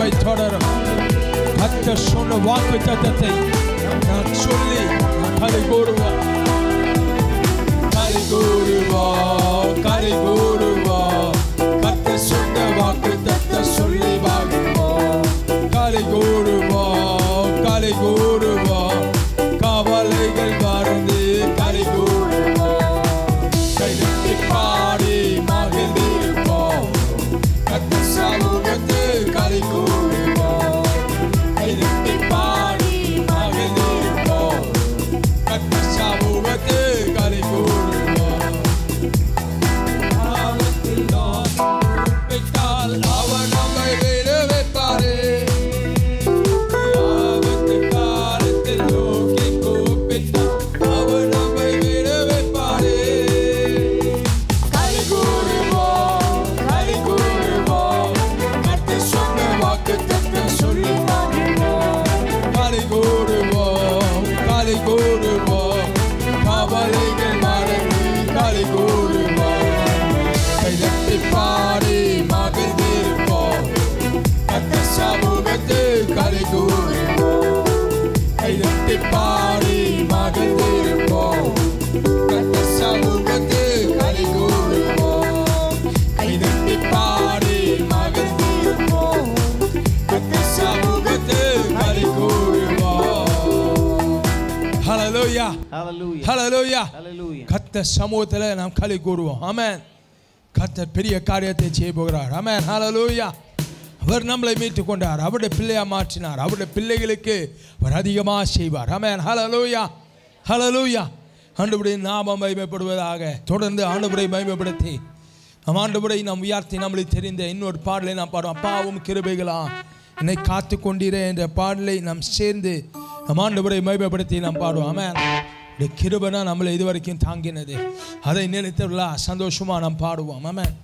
நம்மை தொடரும். கர்த்தர் சொன்ன வாக்குத்தத்தத்தை நான் சொல்லி கரை கூறுவோம். கரை கூறுவோம், கரை கூறுவோம். கர்த்தர் சொன்ன வாக்குத்தத்தை சொல்லி வாங்குவோம். கரை கூறுவோம், கரை கூறுவோம். கவலைகள் மறந்து கரை கூறுவோம். கைதட்டி பாடி மகிழ்ந்திருப்போம். கர்த்தர் சமூகத்தில் கரை கூறுவோம். கைதட்டி பாடி மகிழ்ந்திருப்போம். கர்த்தர் சமூகத்தில் கரை கூறுவோம். காலத்தில் நான் விட்டால் அவர் நம்மை விட வைப்பாரே. ஆபத்து காலத்தில் நோக்கி கூப்பிட்டால் அவர் நம்மை விட வைப்பாரே. கரை கூறுவோம், கரை கூறுவோம். கர்த்தர் சொன்ன வாக்குத்தத்தம் சொல்லி வாங்குவோம். கரை கூறுவோம், கரை கூறுவோம். கவலைகள் மறந்து கரை கூறுவோம். கைதட்டி பாடி மகிழ்ந்திருப்போம். கர்த்தர் சமூகத்தில் கரை கூறுவோம். கைதட்டி பாடி மகிழ்ந்திருப்போம். கர்த்தர் சமூகத்தில் கரை கூறுவோம். கைதட்டி பாடி மகிழ்ந்திருப்போம். கர்த்தர் சமூகத்தில் கரை கூறுவோம். ஹல்லேலூயா, Hallelujah. ஹல்லேலூயா. Hallelujah. கர்த்தர் சமூகத்தில் நாம் களி கூறுவோம். ஆமென். கர்த்தர் பெரிய காரியத்தை செய்ய போகிறார். ஆமென். ஹல்லேலூயா. அவர் நம்மளை மீட்டுக் கொண்டார். அவருடைய பிள்ளையா மாற்றினார். அவருடைய பிள்ளைகளுக்கு அவர் அதிகமாக செய்வார். ஆமென். ஹல்லேலூயா, ஹல்லேலூயா. ஆண்டவருடைய நாமம் மகிமைப்படுவதாக. தொடர்ந்து ஆண்டவரை மகிமைப்படுத்தி நம் ஆண்டவரை நாம் உயர்த்தி நம்மளை தெரிந்த இன்னொரு பாடலை நாம் பாடுவோம். அப்பாவும் கிருபைகளா என்னை காத்து கொண்டீரே என்ற பாடலை நாம் சேர்ந்து நம் ஆண்டவரை மகிமைப்படுத்தி நாம் பாடுவோம். ஆமென். இந்த கிருபைனா நம்மளை இதுவரைக்கும் தாங்கினது. அதை நினைத்தவர்களா சந்தோஷமா நாம் பாடுவோம். ஆமென்.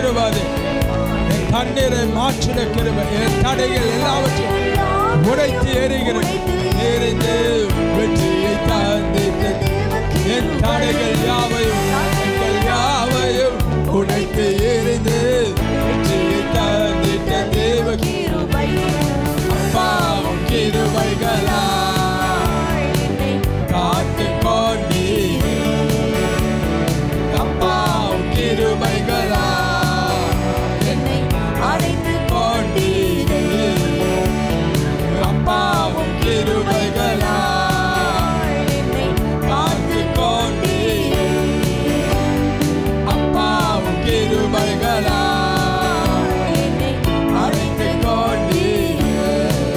கிருபை என் கண்ணீரை மாற்றின கிருபை என் தடைகள் எல்லாவற்றையும் உடைத்து எறிகிறது எறிந்து வெற்றியை தந்திட்ட என் தடைகள் யாவையும் உடைத்து எறிந்து வெற்றியை தந்திட்ட தேவ கிருபை அப்பா கிருபைகளா காத்து கொண்டீரே அப்பா கிருபைகளா என்னை அழைத்து கொண்டீரே அப்பா கிருபைகளா என்னை காத்து கொண்டீரே அப்பா கிருபைகளா என்னை அழைத்து கொண்டீரே.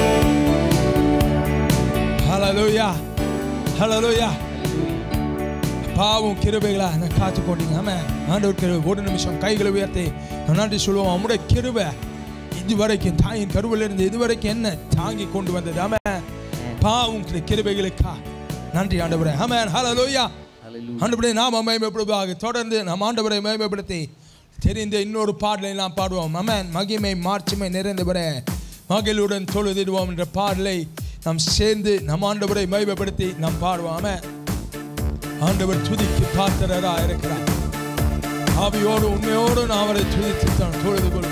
ஹல்லேலூயா ஹல்லேலூயா. பாவம் கிருபைகளா நான் காத்து கொண்டீங்க. ஆமாம் ஆண்டவருக்கு ஒரு நிமிஷம் கைகளை உயர்த்தி நன்றி சொல்லுவோம். அவனுடைய கிருபை இதுவரைக்கும் தாயின் கருவிலிருந்து இதுவரைக்கும் என்ன தாங்கி கொண்டு வந்தது. ஆமாம் பாவம் கிருபைகளுக்கா நன்றி ஆண்டவரே. ஆமென் ஹல்லேலூயா. ஆண்டவரே நாம மகிமைப்படுவதாக. தொடர்ந்து நாம் ஆண்டவரை மகிமைப்படுத்தி தெரிந்த இன்னொரு பாடலை நாம் பாடுவோம். ஆமென் மகிமை மாட்சிமை நிறைந்தவரே மகிழுடன் தொழுதிடுவோம் என்ற பாடலை நாம் சேர்ந்து நம் ஆண்டவரை மகிமைப்படுத்தி நாம் பாடுவோம். ஆமென். ஆண்டவர் துதிக்கு பாத்திரராக இருக்கிறார். ஆவியோடு உண்மையோடு நான் அவரை துதித்து தொழுது கொள்வோம்.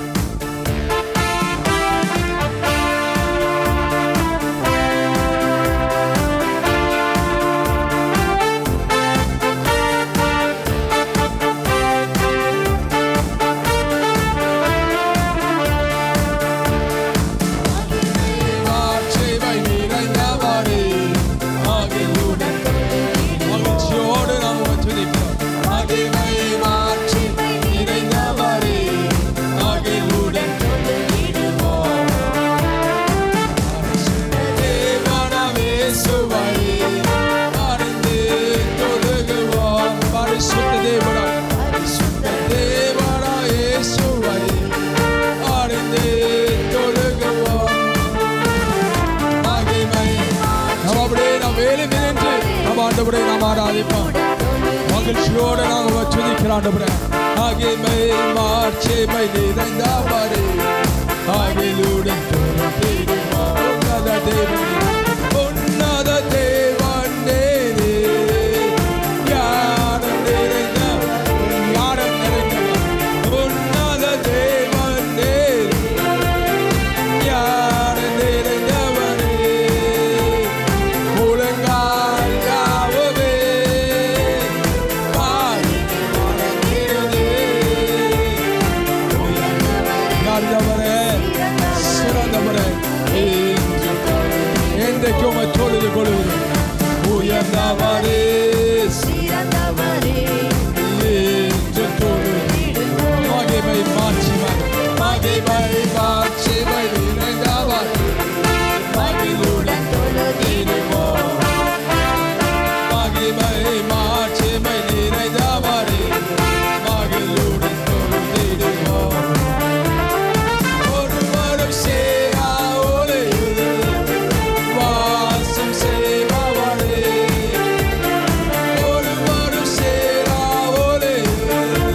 ஆண்டவரை நாம் ஆராதிப்போம். மகிழ்ச்சியோடு நாங்கள் துதிக்கிறோம் ஆண்டவரே. மகிமை மாட்சிமை நிறைந்தவரே மகிழுடன் தொழுதிடுவோம். உன்னத தேவனே உன்னத தேவனே ஞானம் நிறைந்தவர் ஞானம் நிறைந்தவர் உன்னத தேவனே ஞானம் நிறைந்தவரே முழங்கால் யாவுமே உயர்ந்தவரே சிறந்தவரே என்றைக்கும் தொழுது கொள்வது உயர்ந்தவரே சிறந்தவரே என்று தொழுது மகிமை மாட்சிமை மகிமை மாட்சிமை நிறைந்தவர் மகிழுடன் தொழுதிடுவோம். மகிமை மாட்சிமை நிறைந்தவரே மகிழுடன் தொழுதிடுவோம். ஒருவரும் சேரா ஒளியில் வாசம் செய்பவரே ஒருவரும் சேரா ஒளியில்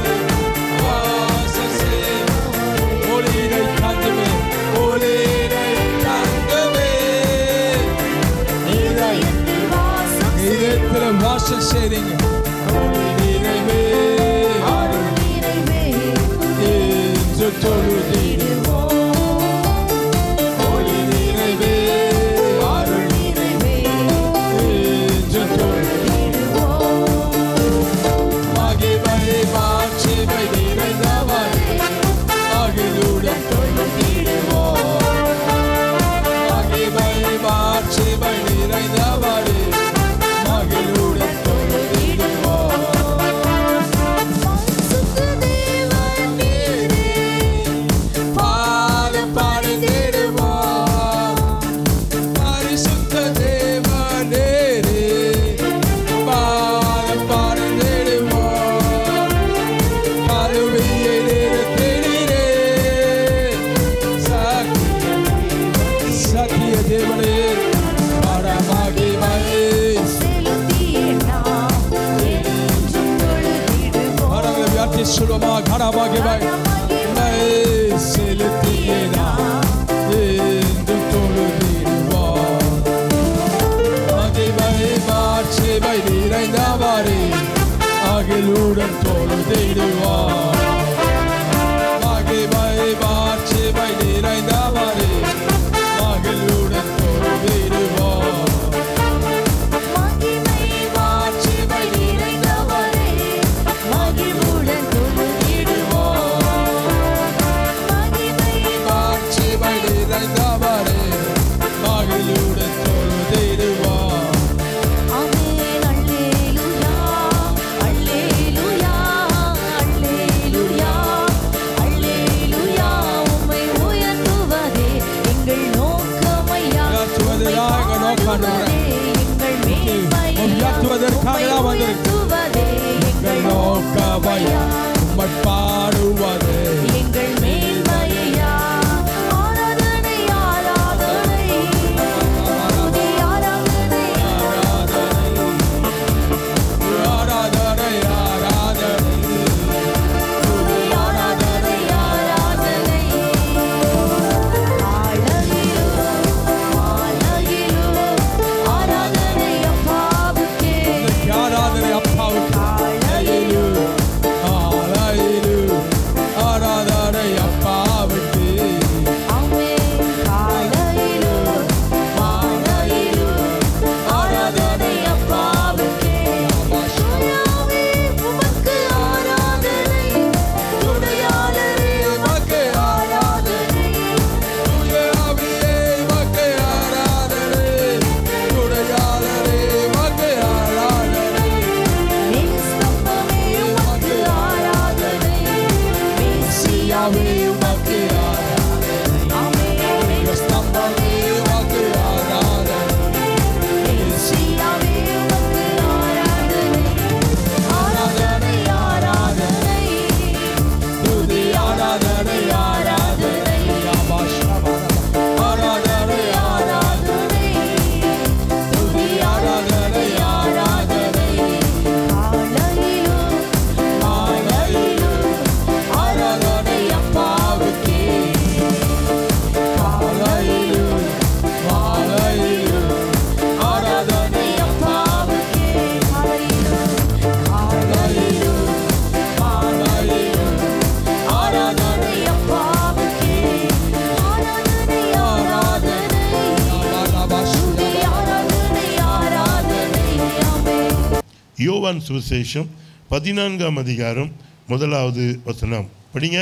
வாசம் செய்பவரே ஒளியை தந்துமே ஒளியை தந்துமே இதயத்தில் வாசம் செய்றீங்க. ஒளி நிறைவே அருள் நிறைவே என்று தொழுதிடுவோம். ஒளி நிறைவே அருள் நிறைவே என்று தொழுதிடுவோம். மகிமை மாட்சிமை நிறைந்தவரே மகிழுடன் தொழுதிடுவோம். மகிமை மாட்சிமை நிறைந்தவரே மகிழுடன் தொழுதிடுவோம். பரிசுத்த தேவன் நீரே கடமகிமை செலுத்தியதா என்று தொழுதிடுவார். மகிமை மாட்சிமை நிறைந்தவரே அகிலுடன் தொழுதிடுவார். மகிமை மாட்சிமை நிறைந்தவரே அகிலுடன் தொழுதிடுவார். மகிமை மாட்சிமை நிறைந்தவரே மகிழுடன் தொழுதிடுவார். மகிமை மாட்சிமை நிறைந்தவரே அகிலுடன் தொழுதிடுவார். ஆமென். அல்லேலூயா அல்லேலூயா அல்லேலூயா அல்லேலூயா. உம்மை உயர்த்துவதே எங்கள் நோக்கமையா. உயர்த்துவதுதான் எங்கள் நோக்கம் ஆண்டவரே. எங்கள் மேன்மையா. உயர்த்துவதற்காக தான் வந்திருக்கிறோம். உயர்த்துவதே எங்கள் நோக்கமையா. உம்மை பாடுவது எங்கள் மேன்மையா. ஆராதனை ஆராதனை துதி ஆராதனை ஆராதனை ஆராதனை துதி ஆராதனை ஆராதனை. ஆலகிலும் மாலகிலும் ஆராதனை அப்பாவுக்கே. ஆராதனை அப்பாவுக்கு ஆராதனை அப்பாவுக்கு ஆமென். காலையிலும் மாலையிலும் ஆராதனை அப்பாவுக்கே. துணையாவே உமக்கு ஆராதனை. துணையாளரே உமக்கு ஆராதனை. துயாவியே மக்கு ஆராதனை துடையாளரே மக்கு ஆராதனை நேசமே உமக்கு ஆராதனை. மேசியாவே உமக்கு ஆராதனை. ஆமென். ஸ்தம்பமே மக்கு ஆராதனை மேசியாவே உமக்கு ஆராதனை. ஆராதனை ஆராதனை துதி ஆராதனை ஆராதனை ஆராதனை ஆராதனை துதி ஆராதனை ஆராதனை காலையிலும் மாலையிலும் ஆராதனை அப்பாவுக்கே. மாலையிலும் மாலையிலும் ஆராதனை அப்பாவுக்கே. காலையிலும் மாலையிலும் மாலையிலும் ஆராதனை அப்பாவுக்கே. ஆராதனை ஆராதனை துதி ஆராதனை ஆராதனை. ஆமென். யோவான் சுவிசேஷம் 14ஆம் அதிகாரம் 1வது வசனம் படிங்க.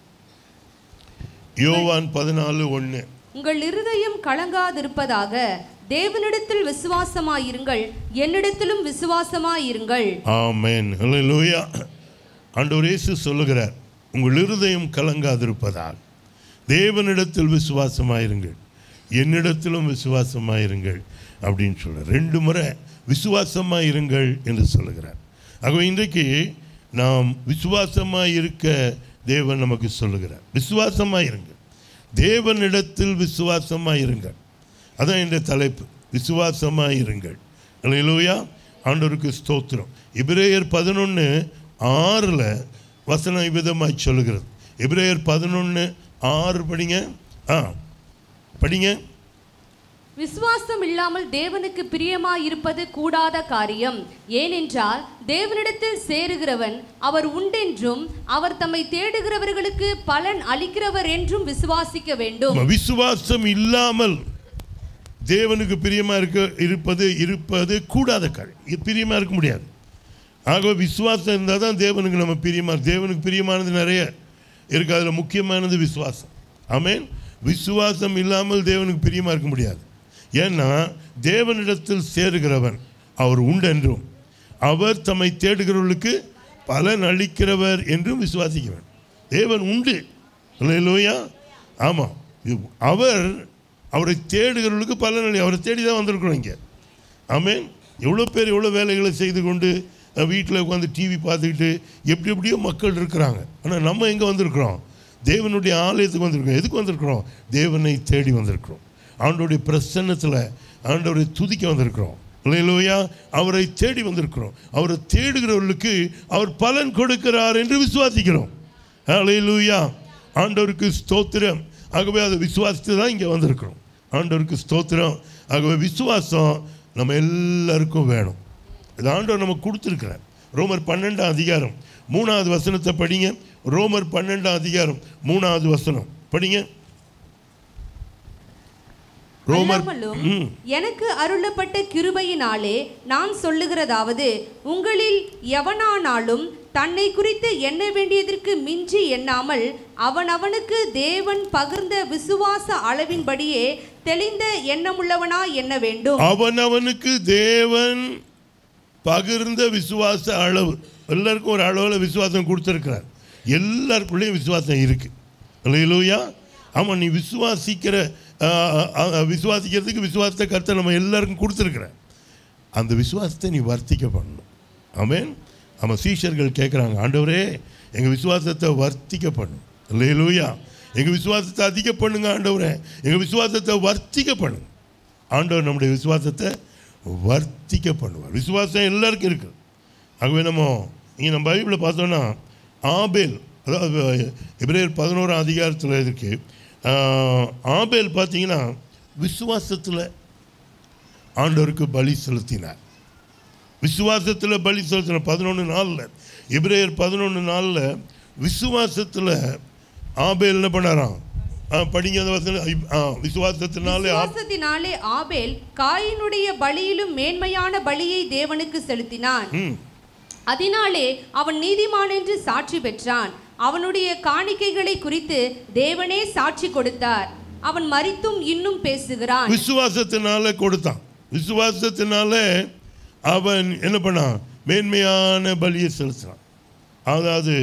யோவான் 14:1. உங்கள் இருதயம் கலங்காதிருப்பதாக தேவனிடத்தில் விசுவாசமாயிருங்கள், என்னிடத்திலும் விசுவாசமாயிருங்கள். ஆமென். ஹல்லேலூயா. ஆண்டவர் இயேசு சொல்லுகிறார், உங்கள் இருதயம் கலங்காதிருப்பதால் தேவனிடத்தில் விசுவாசமாயிருங்கள், என்னிடத்திலும் விசுவாசமாயிருங்கள் அப்படின்னு சொல்கிறார். 2 முறை விசுவாசமாயிருங்கள் என்று சொல்லுகிறார். ஆகவே இன்றைக்கு நாம் விசுவாசமாயிருக்க தேவன் நமக்கு சொல்லுகிறார். விசுவாசமாயிருங்கள், தேவனிடத்தில் விசுவாசமாயிருங்கள். அதான் இந்த தலைப்பு, விசுவாசமாயிருங்கள். அல்லேலூயா. ஆண்டவருக்கு ஸ்தோத்திரம். எபிரேயர் 11:6 வசனம் விதமாய் சொல்லுகிறது. எபிரேயர் 11:6 படிங்க. படிங்க. விசுவாசம் இல்லாமல் தேவனுக்கு பிரியமாயிருப்பது கூடாத காரியம். ஏனென்றால் தேவனிடத்தில் சேருகிறவன் அவர் உண்டென்றும் அவர் தம்மை தேடுகிறவர்களுக்கு பலன் அளிக்கிறவர் என்றும் விசுவாசிக்க வேண்டும். விசுவாசம் இல்லாமல் தேவனுக்கு பிரியமா இருப்பது கூடாத காரியம். பிரியமா இருக்க முடியாது. ஆகவே விசுவாசம் இருந்தால் தான் தேவனுக்கு நம்ம பிரியமா. தேவனுக்கு பிரியமானது நிறைய இருக்கு, அதில் முக்கியமானது விசுவாசம். ஆமென். விசுவாசம் இல்லாமல் தேவனுக்கு பிரியமா இருக்க முடியாது. ஏன்னா தேவனிடத்தில் சேருகிறவன் அவர் உண்டென்றும் அவர் தம்மை தேடுகிறவர்களுக்கு பலன் அளிக்கிறவர் என்றும் விசுவாசிக்கிறவன். தேவன் உண்டு. அல்லேலூயா. ஆமாம். அவரை தேடுகிறவர்களுக்கு பலன் அளி. அவரை தேடி தான் வந்திருக்கிறோம் இங்கே. ஆமென். எவ்வளோ பேர் எவ்வளோ வேலைகளை செய்து கொண்டு வீட்டில் உட்காந்து டிவி பார்த்துக்கிட்டு எப்படியோ மக்கள் இருக்கிறாங்க. ஆனால் நம்ம எங்கே வந்திருக்கிறோம்? தேவனுடைய ஆலயத்துக்கு வந்திருக்கிறோம். எதுக்கு வந்திருக்கிறோம்? தேவனை தேடி வந்திருக்கிறோம். ஆண்டோடைய பிரசன்னத்தில் ஆண்டவரை துதிக்க வந்திருக்கிறோம். அல்லேலூயா. அவரை தேடி வந்திருக்கிறோம். அவரை தேடுகிறவர்களுக்கு அவர் பலன் கொடுக்கிறார் என்று விசுவாசிக்கிறோம். ஹல்லேலூயா. ஆண்டவருக்கு ஸ்தோத்திரம். ஆகவே அதை விசுவாசித்து தான் இங்கே வந்திருக்கிறோம். ஆண்டவருக்கு ஸ்தோத்திரம். ஆகவே விசுவாசம் நம்ம எல்லாருக்கும் வேணும். இது ஆண்டவர் நமக்கு கொடுத்துருக்கிறார். ரோமர் 12 அதிகாரம் 3வது வசனத்தை படிங்க. ரோமர் 12 அதிகாரம் 3வது வசனம் படிங்க. அல்லாமலும் எனக்கு அருளப்பட்ட கிருபையினாலே நான் சொல்லுகிறதாவது, உங்களில் எவனானாலும் தன்னை குறித்து எண்ண வேண்டியதற்கு மிஞ்சி எண்ணாமல் அவனவனுக்கு தேவன் பகிர்ந்த விசுவாச அளவின்படியே தெளிந்த எண்ணமுள்ளவனா எண்ண வேண்டும். அவனவனுக்கு தேவன் பகிர்ந்த விசுவாச அளவு. எல்லாருக்கும் ஒரு அளவில் விசுவாசம் கொடுத்துருக்கிறார். எல்லாருக்குள்ளேயும் விசுவாசம் இருக்கு. அல்லேலூயா. ஆமாம், நீ விசுவாசிக்கிறதுக்கு விசுவாசத்தை கர்த்தர் நம்ம எல்லாருக்கும் கொடுத்துருக்குறேன். அந்த விசுவாசத்தை நீ வர்த்திக்க பண்ணணும். ஆமென். ஆமாம், சீஷர்கள் கேட்குறாங்க, ஆண்டவரே எங்கள் விசுவாசத்தை வர்த்திக்க பண்ணும். அல்லேலூயா. எங்கள் விசுவாசத்தை அதிக பண்ணுங்க ஆண்டவரே, எங்கள் விசுவாசத்தை வர்த்திக்க பண்ணுங்க. ஆண்டவர் நம்முடைய விசுவாசத்தை வர்த்திக்க பண்ணுவார். விசுவாசம் எல்லாருக்கும் இருக்குது. ஆகவே நம்ம பைபிளில் பார்த்தோன்னா ஆபேல், அதாவது எபிரேயர் 11 அதிகாரத்தில் இருக்குது. ஆபேல் பார்த்தீங்கன்னா விசுவாசத்தில் ஆண்டவருக்கு பலி செலுத்தினார். விசுவாசத்தில் பலி செலுத்தினார். 11:4 எபிரேயர் 11:4 விசுவாசத்தில் ஆபேல் என்ன பண்ணாராம்? படிங்க அந்த வசனம். விசுவாசத்தினாலே ஆபேல் காயினுடைய பலியிலும் மேன்மையான பலியை தேவனுக்கு செலுத்தினான். அதனாலே அவன் நீதிமான் என்று சாட்சி பெற்றான். அவனுடைய காணிக்கைகளை குறித்து தேவனே சாட்சி கொடுத்தார். அவன் மரித்தும் இன்னும் பேசுகிறான். விசுவாசத்தினால கொடுத்தான். விசுவாசத்தினால அவன் என்ன பண்ணான்? மேன்மையான பலியை செலுத்தினான். அதாவது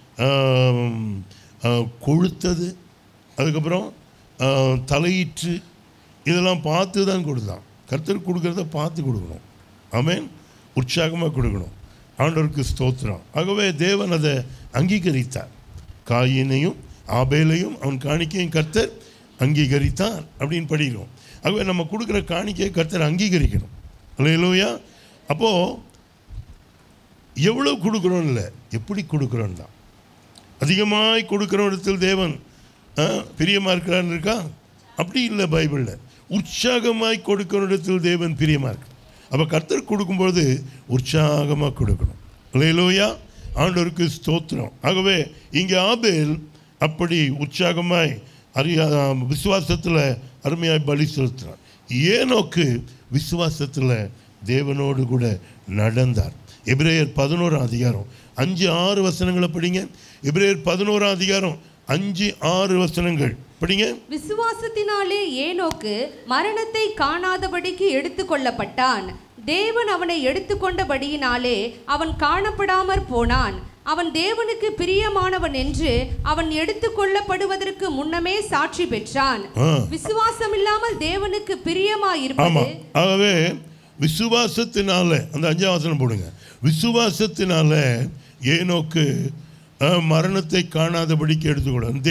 கொழுத்தது, அதுக்கப்புறம் தலையீற்று, இதெல்லாம் பார்த்து தான் கொடுத்தான். கர்த்தர் கொடுக்கறத பார்த்து கொடுக்கணும். ஆமென். உற்சாகமாக கொடுக்கணும். ஆண்டவருக்கு ஸ்தோத்திரம். ஆகவே தேவன் அதை அங்கீகரித்தார். காயினையும் ஆபேலையும் அவன் காணிக்கையும் கர்த்தர் அங்கீகரித்தார் அப்படின்னு படிக்கிறோம். ஆகவே நம்ம கொடுக்குற காணிக்கையை கர்த்தர் அங்கீகரிக்கணும். அல்லேலூயா. அப்போது எவ்வளோ கொடுக்குறோம் இல்லை, எப்படி கொடுக்குறோன்னு தான். அதிகமாய் கொடுக்குற இடத்தில் தேவன் பிரியமாக இருக்கிறான்னு இருக்கா? அப்படி இல்லை. பைபிளில் உற்சாகமாய் கொடுக்குற இடத்தில் தேவன் பிரியமாக இருக்கு. அப்போ கர்த்தர் கொடுக்கும்போது உற்சாகமாக கொடுக்கணும். அல்லேலூயா. ஆண்டவருக்கு ஸ்தோத்திரம். ஆகவே இங்கே ஆபேல் அப்படி உற்சாகமாய் விசுவாசத்தில் அருமையாய் பலி செலுத்தினார். ஏனோக்கு விசுவாசத்தில் தேவனோடு கூட நடந்தார். எபிரேயர் 11 அதிகாரம் 5-6 வசனங்களை படிங்க. எபிரேயர் 11 அதிகாரம் 5-6 வசனங்கள் படிங்க. விசுவாசத்தினாலே ஏனோக்கு மரணத்தை காணாதபடிக்கு எடுத்துக்கொள்ளப்பட்டான். தேவன் அவனை எடுத்துக்கொண்டபடியினாலே அவன் காணப்படாமற் போனான். அவன் தேவனுக்கு பிரியமானவன் என்று அவன் எடுத்துக்கொள்ளப்படுவதற்கு முன்னமே சாட்சி பெற்றான். விசுவாசம் இல்லாமல் தேவனுக்கு பிரியமாயிருப்பது. ஆகவே விசுவாசத்தினால, அந்த 5ஆம் வசனம் போடுங்க. விசுவாசத்தினால ஏனோக்கு மரணத்தை காணாதபடிக்கு எடுத்துக்கொள்ள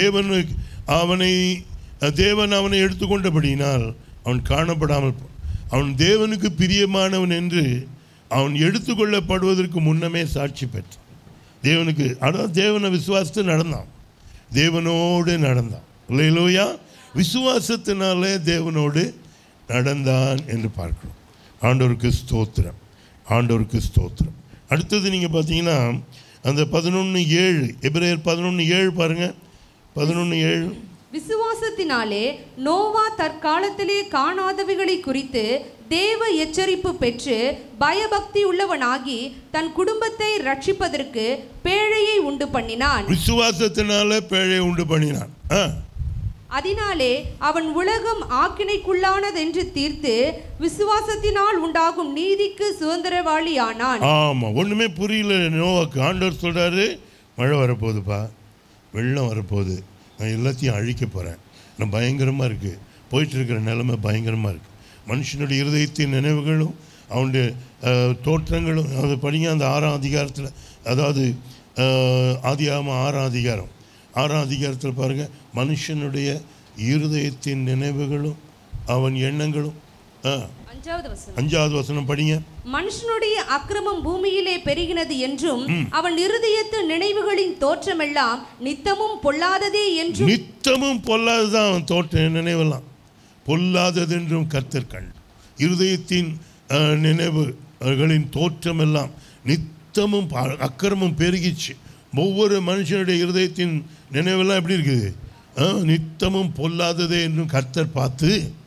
தேவன் அவனை எடுத்துக்கொண்டபடியினால் அவன் காணப்படாமல், அவன் தேவனுக்கு பிரியமானவன் என்று அவன் எடுத்துக்கொள்ளப்படுவதற்கு முன்னமே சாட்சி பெற்றான். தேவனுக்கு, அதாவது தேவனை விசுவாசத்து நடந்தான், தேவனோடு நடந்தான். அல்லேலூயா. விசுவாசத்தினாலே தேவனோடு நடந்தான் என்று பார்க்கணும். ஆண்டவருக்கு ஸ்தோத்திரம். ஆண்டவருக்கு ஸ்தோத்திரம். அடுத்தது நீங்கள் பார்த்தீங்கன்னா அந்த 11:7 எபிரேயர் 11:7 பாருங்க. 11:7 விசுவாசத்தினாலே நோவா தற்காலத்திலே காணாதவைகளை குறித்து தேவ எச்சரிப்பு பெற்று பயபக்தி உள்ளவனாகி தன் குடும்பத்தை ரட்சிப்பதற்கு பேழையை உண்டு பண்ணினான். விசுவாசத்தினாலே பேழையை உண்டு பண்ணினான். அதனாலே அவன் உலகம் ஆக்கினைக்குள்ளானதென்று தீர்த்து விசுவாசத்தினால் உண்டாகும் நீதிக்கு சுதந்திரவாளி ஆனான். ஆமா, ஒண்ணுமே புரியல நோவாக்கு. ஆண்டவர் சொல்றாரு, மழை வரப்போகுதுப்பா, வெள்ளம் வரப்போகுது, நான் எல்லாத்தையும் அழிக்க போறேன், நான் பயங்கரமா இருக்கு, போயிட்டு இருக்கிற நிலைமை பயங்கரமா இருக்கு. மனுஷனுடைய இருதயத்தின் நினைவுகளும் அவனுடைய தோற்றங்களும், அதை படிங்க அந்த 6ஆம் அதிகாரத்தில், அதாவது ஆதியாகமம் 6ஆம் அதிகாரத்தில் பாருங்கள். மனுஷனுடைய இருதயத்தின் நினைவுகளும் அவன் எண்ணங்களும் அஞ்சாவது வசனம். 5வது வசனம் படிங்க. மனுஷனுடைய அக்கிரமம் பூமியிலே பெருகினது என்றும் அவன் இருதயத்து நினைவுகளின் தோற்றமெல்லாம் நித்தமும் பொல்லாததே என்றும். நித்தமும் பொல்லாததான் அவன் தோற்ற நினைவெல்லாம் பொல்லாதது என்றும் கர்த்தர் கண்டு. இருதயத்தின் நினைவுகளின் தோற்றமெல்லாம் நித்தமும் அக்கிரமம் பெருகிச்சு. ஒவ்வொரு மனுஷனுடைய இருதயத்தின் நினைவெல்லாம் எப்படி இருக்குது? நித்தமும் பொல்லாததே என்றும் கர்த்தர் பார்த்து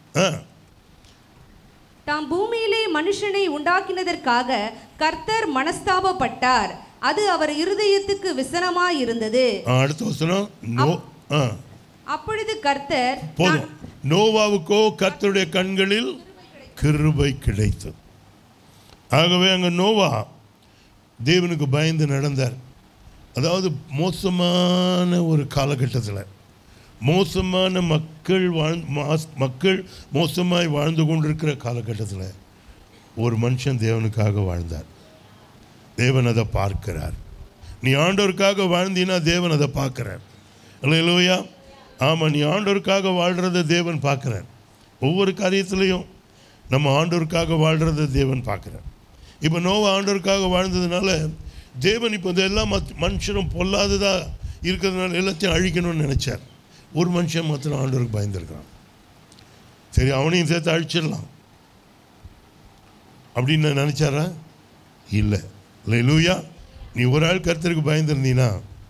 தாம் பூமியிலே மனுஷனை உண்டாக்கினதற்காக கர்த்தர் மனஸ்தாபப்பட்டார். அது அவர் இருதயத்துக்கு விசனமாயிருந்தது. அடுத்த வசனம். அப்பொழுது கர்த்தர் போதும். நோவாவுக்கோ கர்த்தருடைய கண்களில் கிருபை கிடைத்தது. ஆகவே அங்கே நோவா தேவனுக்கு பயந்து நடந்தார். அதாவது மோசமான ஒரு காலகட்டத்தில் மோசமான மக்கள் மோசமாய் வாழ்ந்து கொண்டிருக்கிற காலகட்டத்தில் ஒரு மனுஷன் தேவனுக்காக வாழ்ந்தார். தேவன் அதை பார்க்கிறார். நீ ஆண்டவருக்காக வாழ்ந்தீன்னா தேவன் அதை பார்க்கிறார். அல்லேலூயா. ஆமாம், நீ ஆண்டவருக்காக வாழ்கிறத தேவன் பார்க்கிறார். ஒவ்வொரு காரியத்திலையும் நம்ம ஆண்டவருக்காக வாழ்கிறத தேவன் பார்க்கிறார். இப்போ நோவா ஆண்டவருக்காக வாழ்ந்ததுனால தேவன் இப்போ இதெல்லாம் மனுஷனும் பொல்லாததாக இருக்கிறதுனால எல்லாத்தையும் அழிக்கணும்னு நினச்சார். ஒரு மனுஷன் மாத்திரம் ஆண்டவருக்கு பயந்துருக்கான். சரி, அவனையும் சேர்த்து அழிச்சிடலாம் அப்படின்னு நினச்சாரா? இல்லை. அல்லேலூயா. நீ ஒரு ஆள் கர்த்தருக்கு பயந்துருந்தீன்னா